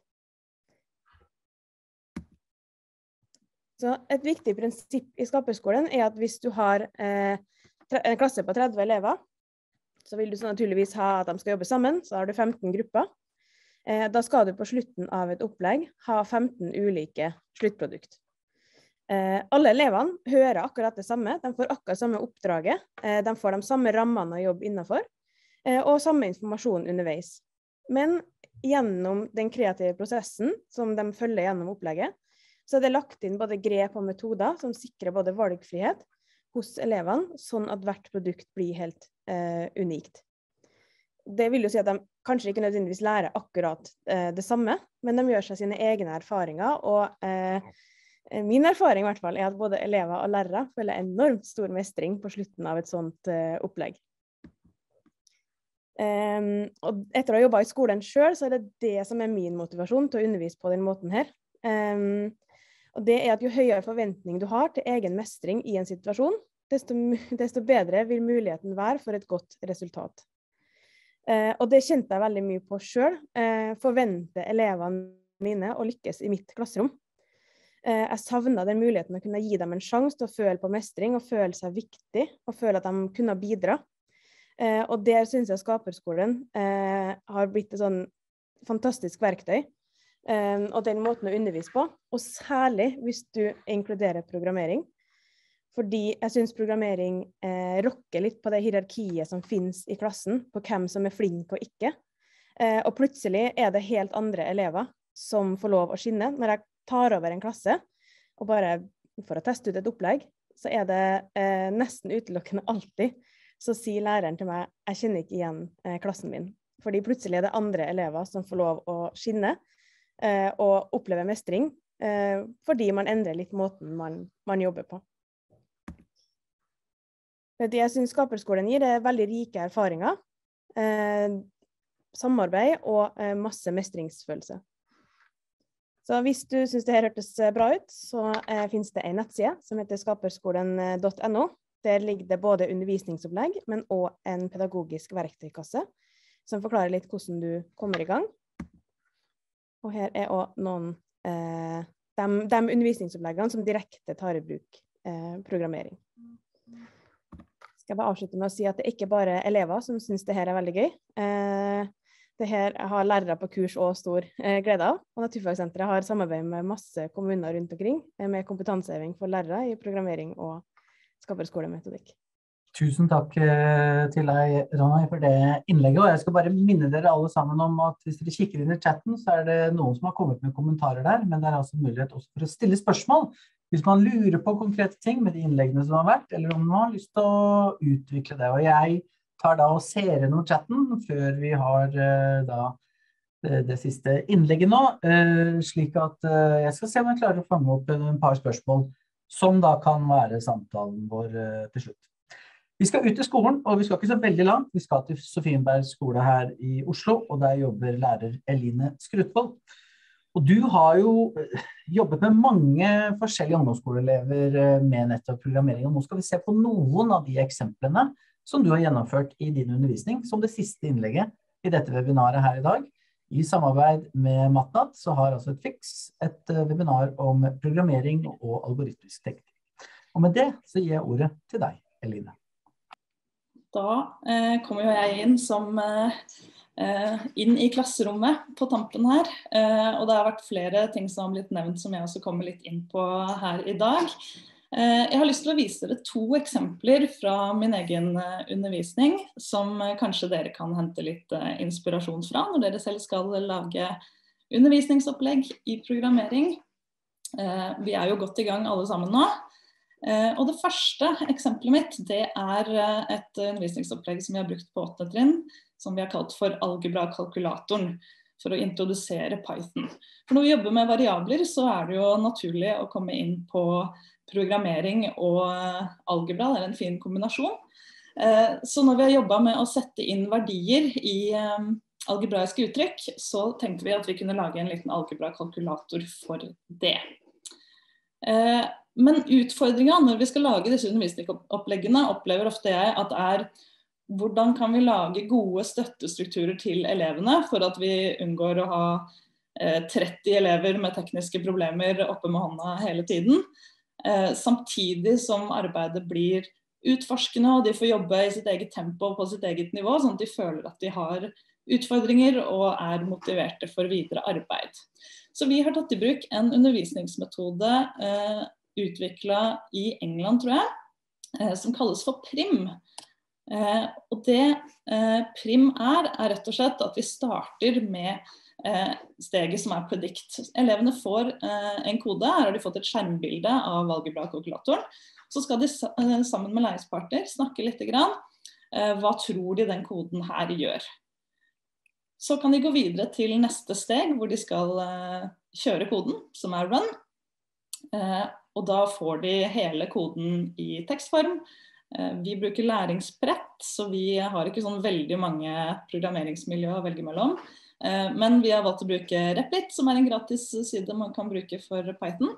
Så et viktig prinsipp i Skaperskolen er at hvis du har eh, en klasse på tretti elever, så vil du så naturligvis ha at de skal jobbe sammen, så har du femten grupper. Eh, da skal du på slutten av et opplegg ha femten ulike sluttprodukt. Eh, alle elevene hører akkurat det samme, de får akkurat samme oppdraget, eh, de får de samme rammene å jobbe innenfor, eh, og samme informasjon underveis. Men gjennom den kreative prosessen som de følger gjennom opplegget, så er det lagt inn både grep og metoder som sikrer både valgfrihet hos elevene, sånn at hvert produkt blir helt eh, unikt. Det vil jo si at de kanskje ikke nødvendigvis lærer akkurat eh, det samme, men de gjør seg sine egne erfaringer, og eh, min erfaring i hvert fall er at både elever og lærere føler enormt stor mestring på slutten av et sånt eh, opplegg. Um, og etter å ha jobbet i skolen selv, så er det det som er min motivasjon til å undervise på den måten her. Um, og det er at jo høyere forventning du har til egen mestring i en situasjon, desto, desto bedre vil muligheten være for et godt resultat. Uh, og det kjente jeg veldig mye på selv. Uh, forvente elevene mine å lykkes i mitt klasserom. Uh, jeg savnet den muligheten å kunne gi dem en sjanse til å føle på mestring, og føle seg viktig, og føle at de kunne bidra. Eh, og der synes jeg Skaperskolen eh, har blitt et sånn fantastisk verktøy, eh, og den måten å undervise på, og særlig hvis du inkluderer programmering, fordi jeg synes programmering eh, rokker litt på det hierarkiet som finnes i klassen, på hvem som er flink og ikke, eh, og plutselig er det helt andre elever som får lov å skinne. Når jeg tar over en klasse, og bare for å teste ut et opplegg, så er det eh, nesten utelukkende alltid så sier læreren til meg, jeg kjenner ikke igjen eh, klassen min. Fordi plutselig er det andre elever som får lov å skinne eh, og oppleve mestring, eh, fordi man endrer litt måten man, man jobber på. Det jeg synes Skaperskolen gir er veldig rike erfaringer, eh, samarbeid og eh, masse mestringsfølelse. Så hvis du synes det her hørtes bra ut, så eh, finnes det en nettside som heter skaperskolen punktum no. Der ligger det både undervisningsopplegg, men også en pedagogisk verktøykasse som forklarer litt hvordan du kommer i gang. Og her er også noen eh, de, de undervisningsoppleggene som direkte tar i bruk eh, programmering. Skal jeg bare avslutte med å si at det ikke bare er elever som synes det her er veldig gøy. Eh, det her har lærere på kurs og stor eh, glede av. Og Naturfagsenteret har samarbeid med masse kommuner rundt omkring eh, med kompetanseheving for lærere i programmering og skaperskolemetodikk. Tusen takk eh, til deg, Rana, for det innlegget. Og jeg skal bare minne dere alle sammen om at hvis dere kikker inn i chatten, så er det noen som har kommet med kommentarer der, men det er altså mulighet også for å stille spørsmål hvis man lurer på konkrete ting med de innleggene som har vært, eller om man har lyst til å utvikle det. Og jeg tar da og ser gjennom chatten før vi har eh, da det, det siste innlegget nå, eh, slik at eh, jeg skal se om jeg klarer å fange opp en, en par spørsmål som da kan være samtalen vår eh, til slutt. Vi skal ut til skolen, og vi skal ikke så veldig langt. Vi skal til Sofienberg skole her i Oslo, og der jobber lærer Eline Skrutvold. Og du har jo jobbet med mange forskjellige ungdomsskoleelever med nettopp programmering, og nå skal vi se på noen av de eksemplene som du har gjennomført i din undervisning, som det siste innlegget i dette webinaret her i dag. I samarbeid med MatNat så har altså et Fiks et webinar om programmering og algoritmisk teknikk. Og med det så gir jeg ordet til deg, Eline. Da eh, kommer jo jeg inn, som, eh, inn i klasserommet på tampen her, eh, og det har vært flere ting som har blitt nevnt som jeg også kommer litt inn på her i dag. Eh, jeg har lyst til å vise dere to eksempler fra min egen eh, undervisning, som eh, kanskje dere kan hente litt eh, inspirasjon fra når dere selv skal lage undervisningsopplegg i programmering. Eh, vi er jo godt i gang alle sammen nå. Uh, og det første eksempelet mitt, det er uh, et undervisningsopplegg som vi har brukt på åttende trinn, som vi har kalt for algebra-kalkulatoren, for å introdusere Python. For når vi jobber med variabler, så er det jo naturlig å komme inn på programmering og uh, algebra, det er en fin kombinasjon. Uh, så når vi har jobbet med å sette inn verdier i um, algebraiske uttrykk, så tenkte vi at vi kunne lage en liten algebra-kalkulator for det. Uh, Men utfordringen når vi skal lage disse undervisningsoppleggene, opplever ofte jeg at det er hvordan kan vi lage gode støttestrukturer til elevene for at vi unngår å ha eh, tretti elever med tekniske problemer oppe med hånda hele tiden. Eh, samtidig som arbeidet blir utforskende og de får jobbe i sitt eget tempo på sitt eget nivå, sånn at de føler at de har utfordringer og er motiverte for videre arbeid. Så vi har tatt i bruk en undervisningsmetode eh, utviklet i England, tror jeg, eh, som kalles for Prim. Eh, og det eh, Prim er, er rett og slett at vi starter med eh, steget som er predict. Elevene får eh, en kode, her har de fått et skjermbilde av algebra-kalkulatoren. Så skal de eh, sammen med læringspartner snakke litt grann. Eh, hva tror de den koden her gjør? Så kan de gå videre til neste steg, hvor de skal eh, kjøre koden, som er run. Eh, og da får de hele koden i tekstform. Eh, vi bruker læringsbrett, så vi har ikke sånn veldig mange programmeringsmiljøer å velge mellom. Eh, men vi har valgt å bruke Replit, som er en gratis side man kan bruke for Python.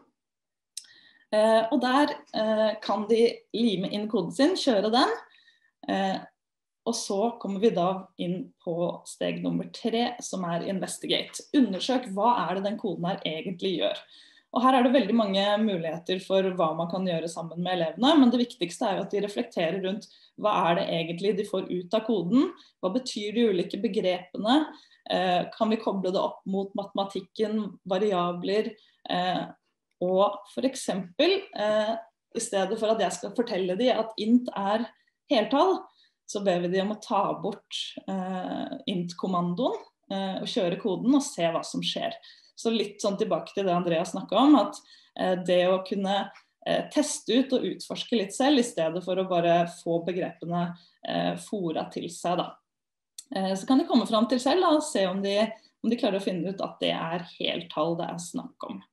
Eh, og der eh, kan de lime inn koden sin, kjøre den. Eh, og så kommer vi da inn på steg nummer tre, som er investigate. Undersøk hva er det den koden her egentlig gjør. Og her er det veldig mange muligheter for hva man kan gjøre sammen med elevene, men det viktigste er jo at de reflekterer rundt hva er det egentlig de får ut av koden, hva betyr de ulike begrepene, eh, kan vi koble det opp mot matematikken, variabler, eh, og for eksempel, eh, i stedet for at jeg skal fortelle de at int er heltall, så ber vi de om å ta bort eh, int-kommandoen eh, og kjøre koden og se hva som skjer. Så litt sånn tilbake til det Andrea snakket om, at eh, det å kunne eh, teste ut og utforske litt selv, i stedet for å bare få begrepene eh, fora til seg da. Eh, så kan de komme fram til selv da, og se om de, om de klarer å finne ut at det er heltall det er snakk om.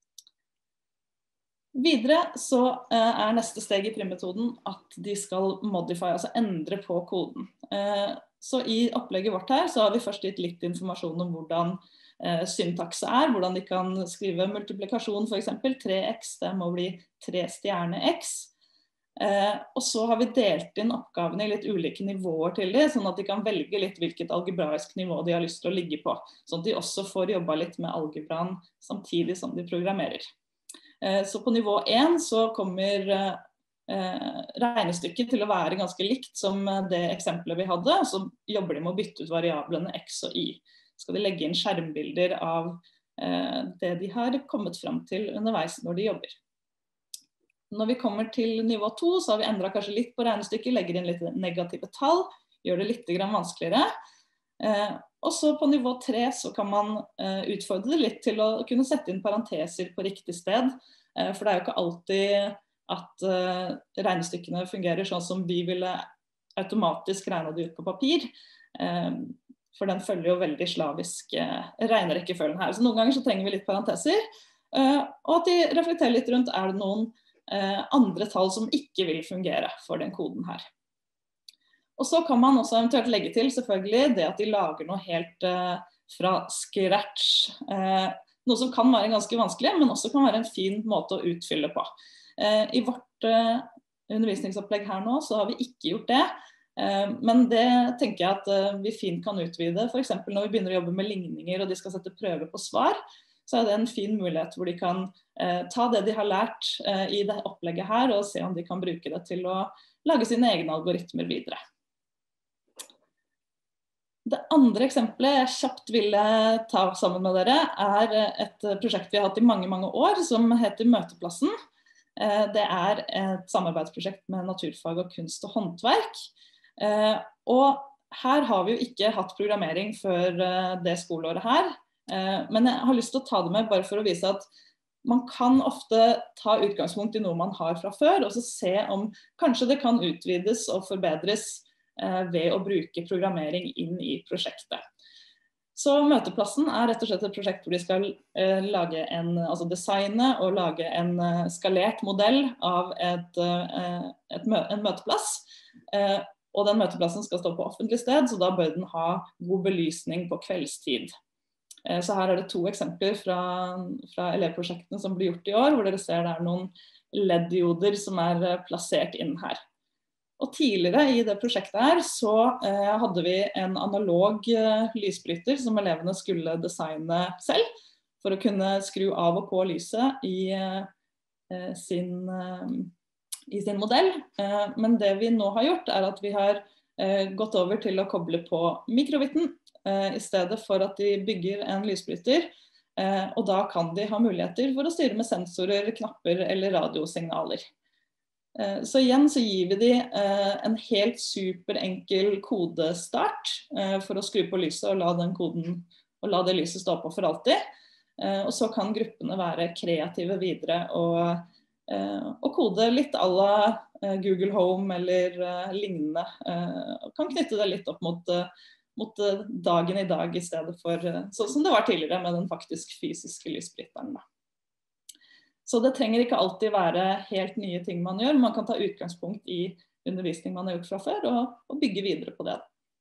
Videre så eh, er neste steg i Prim-metoden at de skal modify, altså endre på koden. Eh, så i opplegget vårt her så har vi først gitt litt informasjon om hvordan eh, syntakse er, hvordan de kan skrive multiplikasjon, for eksempel tre x, det må bli tre stjerne x. Eh, og så har vi delt inn oppgavene i litt ulike nivåer til dem, sånn at de kan velge litt hvilket algebraisk nivå de har lyst til å ligge på. Sånn at de også får jobba litt med algebraen samtidig som de programmerer. Eh, så på nivå én så kommer eh, regnestykket til å være ganske likt som det eksempelet vi hadde, og så jobber de med å bytte ut variablene x og y. Så skal de legge inn skjermbilder av eh, det de har kommet fram til underveis når de jobber. Når vi kommer til nivå to, så har vi endret kanskje litt på regnestykket, legger inn litt negative tall, gjør det litt grann vanskeligere. Eh, og så på nivå tre så kan man eh, utfordre det litt til å kunne sette inn parenteser på riktig sted, eh, for det er jo ikke alltid at eh, regnestykkene fungerer sånn som vi ville automatisk regne det ut på papir, eh, for den følger jo veldig slavisk eh, regnerekkefølgen her. Så noen ganger så trenger vi litt parenteser, eh, og at de reflekterer litt rundt, er det noen Eh, andre tall som ikke vil fungere for den koden her. Og så kan man også eventuelt legge til selvfølgelig det at de lager noe helt eh, fra scratch. Eh, noe som kan være ganske vanskelig, men også kan være en fin måte å utfylle på. Eh, I vårt eh, undervisningsopplegg her nå så har vi ikke gjort det, eh, men det tenker jeg at eh, vi fint kan utvide. For eksempel når vi begynner å jobbe med ligninger og de skal sette prøve på svar, så er det en fin mulighet hvor de kan eh, ta det de har lært eh, i det opplegget her, og se om de kan bruke det til å lage sine egne algoritmer videre. Det andre eksempelet jeg kjapt ville ta sammen med dere, er et prosjekt vi har hatt i mange, mange år, som heter Møteplassen. Eh, det er et samarbeidsprosjekt med naturfag og kunst og håndverk. Eh, og her har vi jo ikke hatt programmering før eh, det skoleåret her. Men jeg har lyst til å ta det med bare for å vise at man kan ofte ta utgangspunkt i noe man har fra før, og så se om kanskje det kan utvides og forbedres ved å bruke programmering inn i prosjektet. Så Møteplassen er rett og slett et prosjekt hvor de skal lage en, altså designe og lage en skalert modell av et, et, en møteplass. Og den møteplassen skal stå på offentlig sted, så da bør den ha god belysning på kveldstid. Så her er det to eksempler fra, fra elevprosjektene som blir gjort i år, hvor dere ser det er noen L E D-dioder som er plassert inn her. Og tidligere i det prosjektet her så eh, hadde vi en analog eh, lysbryter som elevene skulle designe selv, for å kunne skru av og på lyset i, eh, sin, eh, i sin modell. Eh, men det vi nå har gjort er at vi har eh, gått over til å koble på mikrovitten, i stedet for at de bygger en lysbryter, og da kan de ha muligheter for å styre med sensorer, knapper eller radiosignaler. Så igjen så gir vi de en helt superenkel kodestart for å skru på lyset og la den koden og la det lyset stå på for alltid. Og så kan gruppene være kreative videre og, og kode litt à la Google Home eller lignende. Og kan knytte det litt opp mot mot dagen i dag i stedet for sånn som det var tidligere med den faktisk fysiske lysbryteren. Så det trenger ikke alltid være helt nye ting man gjør, man kan ta utgangspunkt i undervisning man har gjort fra før og, og bygge videre på det.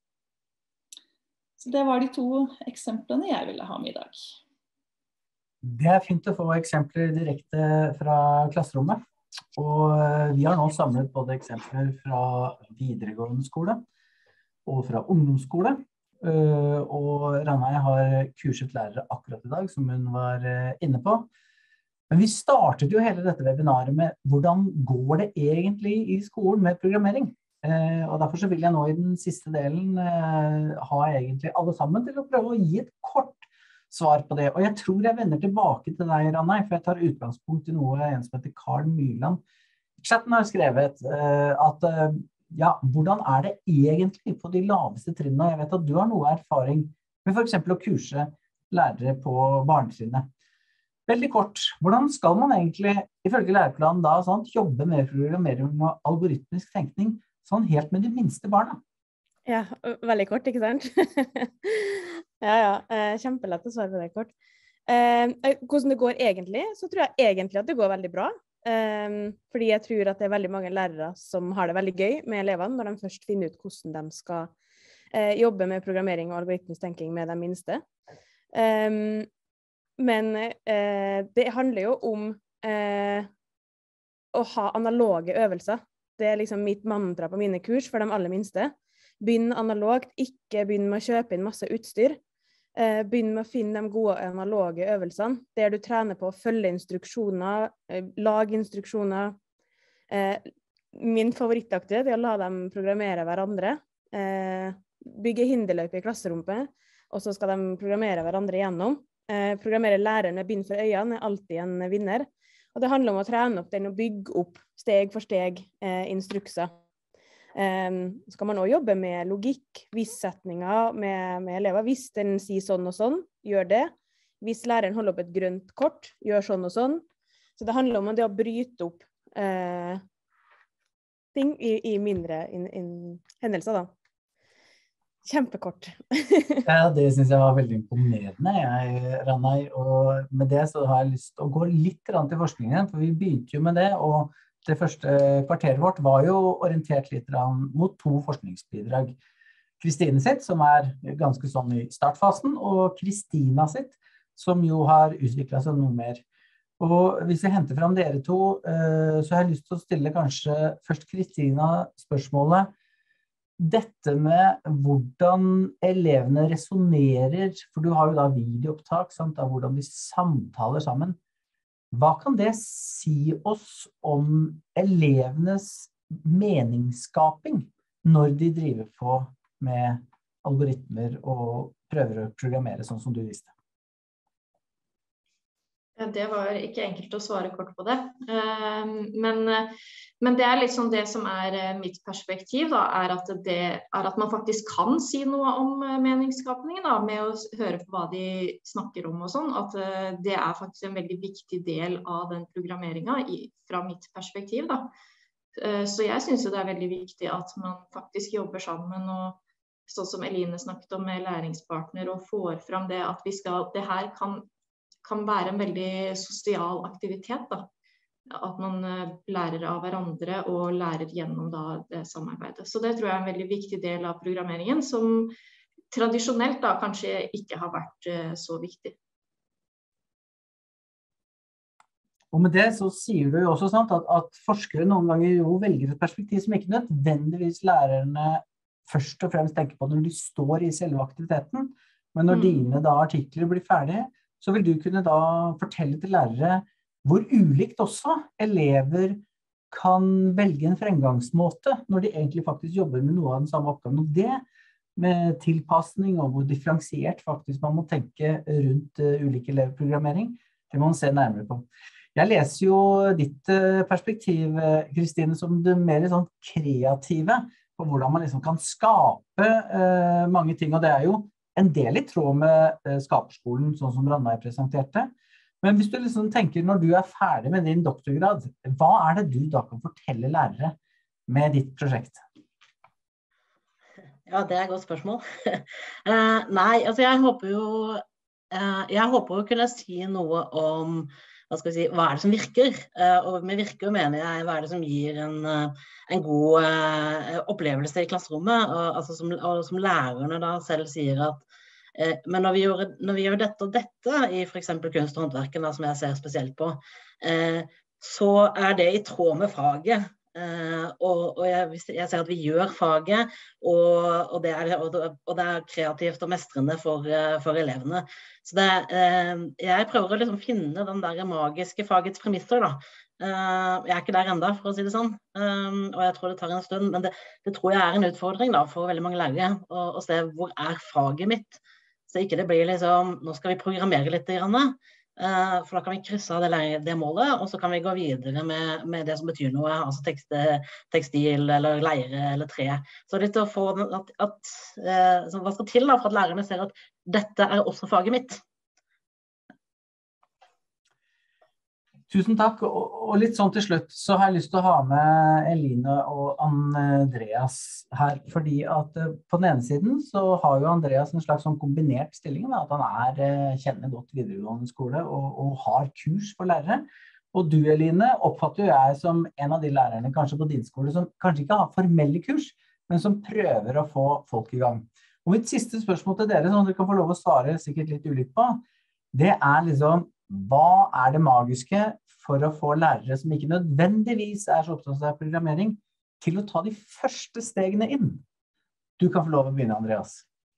Så det var de to eksemplene jeg ville ha med i dag. Det er fint å få eksempler direkte fra klasserommet, og vi har nå samlet både eksempler fra videregående skole og fra ungdomsskole, og Ranveig har kurset lærere akkurat i dag, som hun var inne på. Men vi startet jo hele dette webinaret med hvordan går det egentlig i skolen med programmering? Og derfor så vil jeg nå i den siste delen ha egentlig alle sammen til å prøve å gi et kort svar på det. Og jeg tror jeg vender tilbake til deg, Ranveig, for jeg tar utgangspunkt i noe en som heter Carl Myland. Chatten har skrevet at ja, hvordan er det egentlig på de laveste trinnene? Jeg vet at du har noe erfaring med for eksempel å kurse lærere på barnetrinnet. Veldig kort, hvordan skal man egentlig, ifølge læreplanen da, sånn, jobbe med programmering og algoritmisk tenkning, sånn helt med de minste barna? Ja, veldig kort, ikke sant? ja, ja, kjempelett å svare på det kort. Eh, hvordan det går egentlig, så tror jeg egentlig at det går veldig bra. Um, fordi jeg tror at det er veldig mange lærere som har det veldig gøy med elevene når de først finner ut hvordan de skal uh, jobbe med programmering og algoritmisk tenking med de minste. Um, men uh, det handler jo om uh, å ha analoge øvelser Det er liksom mitt mantra på mine kurs for de aller minste. Begynn analogt, ikke begynn med å kjøpe inn masse utstyr. Eh, begynn med å finne de gode analoge øvelsene, der du trener på å følge instruksjoner, eh, lage instruksjoner. Eh, min favorittaktighet er å la dem programmere hverandre, eh, bygge hinderløype i klasserommet, og så skal de programmere hverandre igjennom. Eh, programmere læreren med bind for øynene er alltid en vinner. Og det handler om å trene opp den og bygge opp steg for steg eh, instrukser. Um, så kan man også jobbe med logikk, hvis-setninger med, med elever. Hvis den sier sånn og sånn, gjør det. Hvis læreren holder opp et grønt kort, gjør sånn og sånn. Så det handler om det å bryte opp uh, ting i, i mindre in, in, hendelser da. Kjempekort. Ja, det synes jeg var veldig imponerende, jeg, Ranei. Og med det så har jeg lyst til å gå litt til forskningen, for vi begynte jo med det, og det første kvarteret vårt var jo orientert litt mot to forskningsbidrag. Kristine sitt, som er ganske sånn i startfasen, og Kristina sitt, som jo har utviklet seg noe mer. Og hvis jeg henter frem dere to, så har jeg lyst til å stille kanskje først Kristina spørsmålet. Dette med hvordan elevene resonerer, for du har jo da videoopptak, sant, av hvordan de samtaler sammen. Hva kan det si oss om elevenes meningsskaping når de driver på med algoritmer og prøver å programmere sånn som du visste? Ja, det var ikke enkelt å svare kort på det. Men, men det er liksom det som er mitt perspektiv, da, er at, det, er at man faktisk kan si noe om meningsskapningen, da, med å høre på hva de snakker om og sånn. At det er faktisk en veldig viktig del av den programmeringen i, fra mitt perspektiv, da. Så jeg synes jo det er veldig viktig at man faktisk jobber sammen, og sånn som Eline snakket om med læringspartner, og får fram det at vi skal, det her kan kan være en veldig sosial aktivitet, da. At man lærer av hverandre og lærer gjennom da, det samarbeidet. Så det tror jeg er en veldig viktig del av programmeringen, som tradisjonelt da, kanskje ikke har vært uh, så viktig. Og med det så sier du jo også sant, at, at forskere noen ganger jo velger et perspektiv som ikke nødvendigvis lærerne først og fremst tenker på når de står i selve aktiviteten, men når mm. dine da, artikler blir ferdige, så vil du kunne da fortelle til lærere hvor ulikt også elever kan velge en fremgangsmåte når de egentlig faktisk jobber med noe av den samme oppgaven. Og det med tilpasning og hvor differensiert faktisk man må tenke rundt uh, ulike elevprogrammering, det må man se nærmere på. Jeg leser jo ditt uh, perspektiv, Kristine, som det mer sånn kreative på hvordan man liksom kan skape uh, mange ting, og det er jo en del i tråd med uh, skaperskolen, sånn som Ranei presenterte. Men hvis du liksom tenker, når du er ferdig med din doktorgrad, hva er det du da kan fortelle lærere med ditt prosjekt? Ja, det er et godt spørsmål. uh, nei, altså jeg håper jo, uh, jeg håper å kunne si noe om, hva skal vi si, hva er det som virker? Uh, og med virker mener jeg, hva er det som gir en, uh, en god uh, opplevelse i klasserommet, og, altså som, og som lærerne da selv sier at uh, men når vi, gjør, når vi gjør dette og dette i for eksempel kunst og håndverken, da, som jeg ser spesielt på, uh, så er det i tråd med faget. Uh, og, og jeg, jeg ser at vi gjør faget, og, og, det, er, og, og det er kreativt og mestrende for, uh, for elevene. Så det, uh, jeg prøver å liksom finne den der magiske fagets premisser da. Uh, jeg er ikke der enda, for å si det sånn, um, og jeg tror det tar en stund, men det, det tror jeg er en utfordring da, for veldig mange lærere, å, å se hvor er faget mitt, så ikke det blir liksom, nå skal vi programmere litt grann, uh, for da kan vi krysse av det, det målet, og så kan vi gå videre med, med det som betyr noe, altså tekst, tekstil, eller leire, eller tre. Så litt å få at, at uh, så hva skal til da, for at lærerne ser at dette er også faget mitt. Tusen takk, og litt sånn til slutt så har jeg lyst til å ha med Eline og Andreas her, fordi at på den ene siden så har jo Andreas en slags sånn kombinert stilling, da, at han er, kjenner godt videregående skole og, og har kurs for lærere, og du Eline oppfatter jo jeg som en av de lærerne kanskje på din skole som kanskje ikke har formelle kurs, men som prøver å få folk i gang. Og mitt siste spørsmål til dere, som dere kan få lov å svare sikkert litt ulikt på, det er liksom hva er det magiske for å få lærere som ikke nødvendigvis er så opptatt av programmering, til å ta de første stegene inn. Du kan få lov å begynne, Andreas.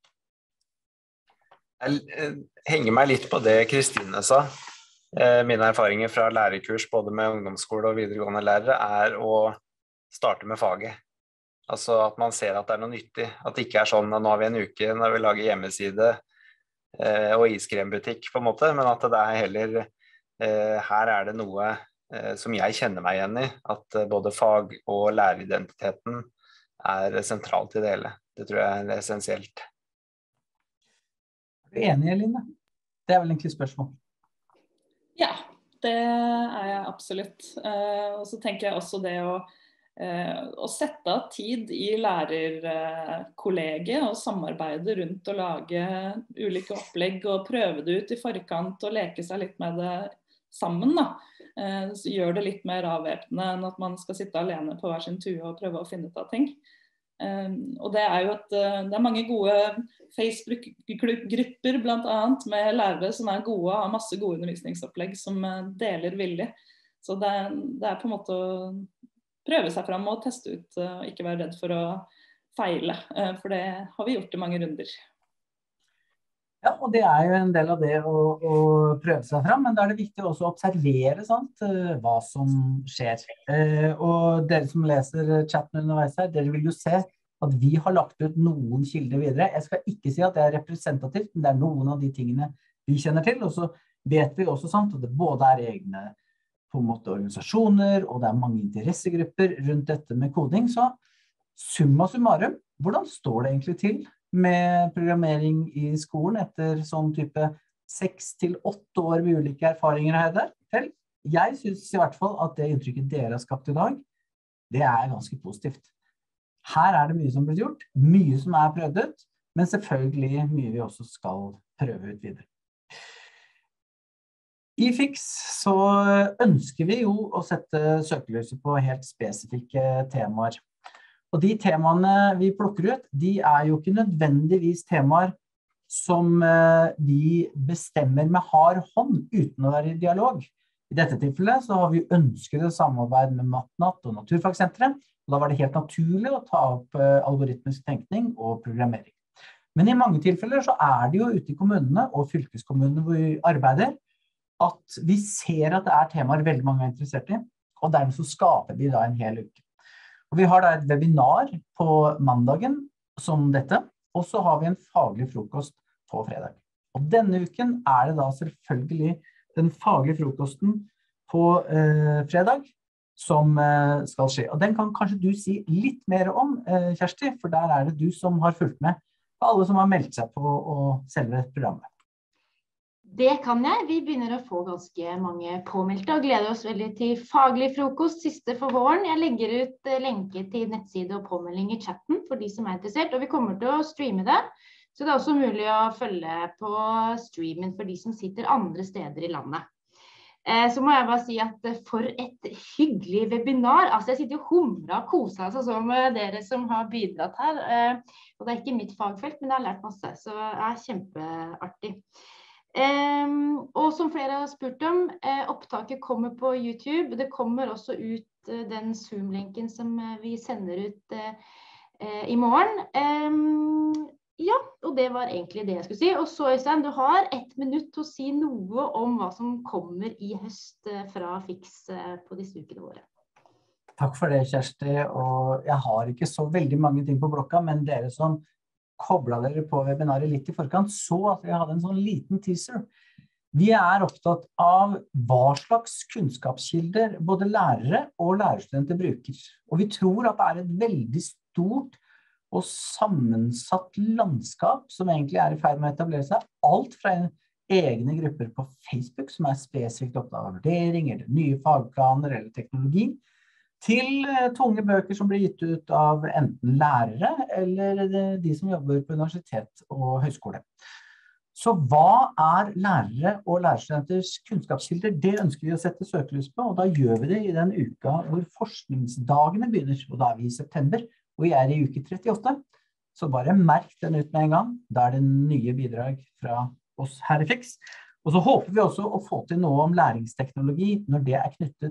Jeg henger meg litt på det Kristine sa. Mine erfaringer fra lærerkurs, både med ungdomsskole og videregående lærere, er å starte med faget. Altså at man ser at det er noe nyttig. At det ikke er sånn at nå har vi en uke når vi lager hjemmeside og iskrembutikk på en måte, men at det er heller, her er det noe som jeg kjenner meg igjen i, at både fag og læreridentiteten er sentralt i det hele. Det tror jeg er essensielt. Er du enig, Eline? Det er vel egentlig spørsmål. Ja, det er jeg absolutt. Og så tenker jeg også det å, å sette av tid i lærerkollegiet og samarbeide rundt å lage ulike opplegg og prøve det ut i forkant og leke seg litt med det sammen, da. Så gjør det litt mer avvæpnende enn at man skal sitte alene på hver sin tue og prøve å finne ut av ting. Um, og det er jo at uh, det er mange gode Facebook-grupper blant annet med lærere som er gode og har masse gode undervisningsopplegg som uh, deler villig. Så det, det er på en måte å prøve seg frem og teste ut uh, og ikke være redd for å feile, uh, for det har vi gjort i mange runder. Ja, og det er jo en del av det å, å prøve seg frem, men da er det viktig også å observere sant, uh, hva som skjer. Uh, og dere som leser chatten underveis her, dere vil jo se at vi har lagt ut noen kilder videre. Jeg skal ikke si at det er representativt, men det er noen av de tingene vi kjenner til, og så vet vi også sant, at det både er egne på en måte organisasjoner, og det er mange interessegrupper rundt dette med koding, så summa summarum, hvordan står det egentlig til med programmering i skolen etter sånn type seks til åtte år med ulike erfaringer her der? Vel, jeg synes i hvert fall at det inntrykket dere har skapt i dag, det er ganske positivt. Her er det mye som blir gjort, mye som er prøvd ut, men selvfølgelig mye vi også skal prøve ut videre. I Fix så ønsker vi jo å sette søkelyset på helt spesifikke temaer. Og de temaene vi plukker ut, de er jo ikke nødvendigvis temaer som vi bestemmer med hard hånd uten å være i dialog. I dette tilfellet så har vi ønsket et samarbeid med MatNat og Naturfagsenteret, og da var det helt naturlig å ta opp algoritmisk tenkning og programmering. Men i mange tilfeller så er det jo ute i kommunene og fylkeskommunene hvor vi arbeider, at vi ser at det er temaer veldig mange er interessert i, og dermed så skaper vi da en hel uke. Og vi har da et webinar på mandagen som dette, og så har vi en faglig frokost på fredag. Og denne uken er det da selvfølgelig den faglige frokosten på eh, fredag som eh, skal skje. Og den kan kanskje du si litt mer om, eh, Kjersti, for der er det du som har fulgt med på alle som har meldt seg på og selve programmet. Det kan jeg. Vi begynner å få ganske mange påmeldte og gleder oss veldig til faglig frokost siste for våren. Jeg legger ut lenke til nettside og påmelding i chatten for de som er interessert, og vi kommer til å streame det. Så det er også mulig å følge på streamen for de som sitter andre steder i landet. Så må jeg bare si at for et hyggelig webinar. Altså jeg sitter jo humret og koser seg sånn med dere som har bidratt her. Og det er ikke mitt fagfelt, men jeg har lært masse, så det er kjempeartig. Um, og som flere har spurt om, uh, opptaket kommer på YouTube. Det kommer også ut uh, den Zoom-lenken som uh, vi sender ut uh, uh, i morgen. Um, ja, og det var egentlig det jeg skulle si. Og så, Øystein, du har ett minutt til å si noe om hva som kommer i høst uh, fra Fix uh, på disse ukene våre. Takk for det, Kjersti. Og jeg har ikke så veldig mange ting på blokka, men dere som koblet dere på webinaret litt i forkant, så at vi hadde en sånn liten teaser. Vi er opptatt av hva slags kunnskapskilder både lærere og lærerstudenter bruker. Og vi tror at det er et veldig stort og sammensatt landskap som egentlig er i ferd med å etablere seg. Alt fra egne grupper på Facebook som er spesifikt opptatt av vurdering, eller nye fagplaner eller teknologi, til tunge bøker som blir gitt ut av enten lærere eller de som jobber på universitet og høyskole. Så hva er lærere og lærerstudenters kunnskapskilder? Det ønsker vi å sette søkelys på, og da gjør vi det i den uka hvor forskningsdagene begynner, og da er vi i september, og vi er i uke trettiåtte. Så bare merk den ut med en gang. Da er det nye bidrag fra oss her i Fix. Og så håper vi også å få til noe om læringsteknologi når det er knyttet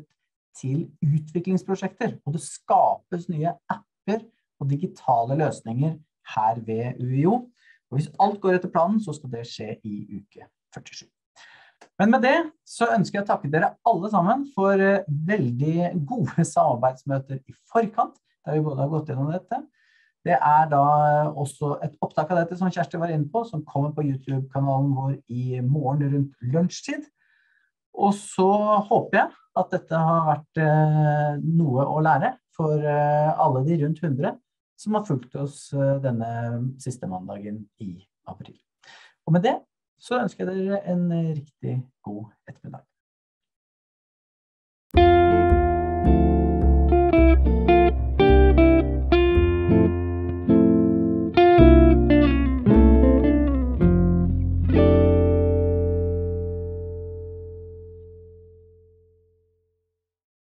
til utviklingsprosjekter, og det skapes nye apper og digitale løsninger her ved U I O. Og hvis alt går etter planen, så skal det skje i uke førtisju. Men med det så ønsker jeg å takke dere alle sammen for veldig gode samarbeidsmøter i forkant, der vi både har gått gjennom dette. Det er da også et opptak av dette som Kjersti var inne på, som kommer på YouTube-kanalen vår i morgen rundt lunsjtid. Og så håper jeg at dette har vært noe å lære for alle de rundt hundre som har fulgt oss denne siste mandagen i april. Og med det så ønsker jeg dere en riktig god ettermiddag.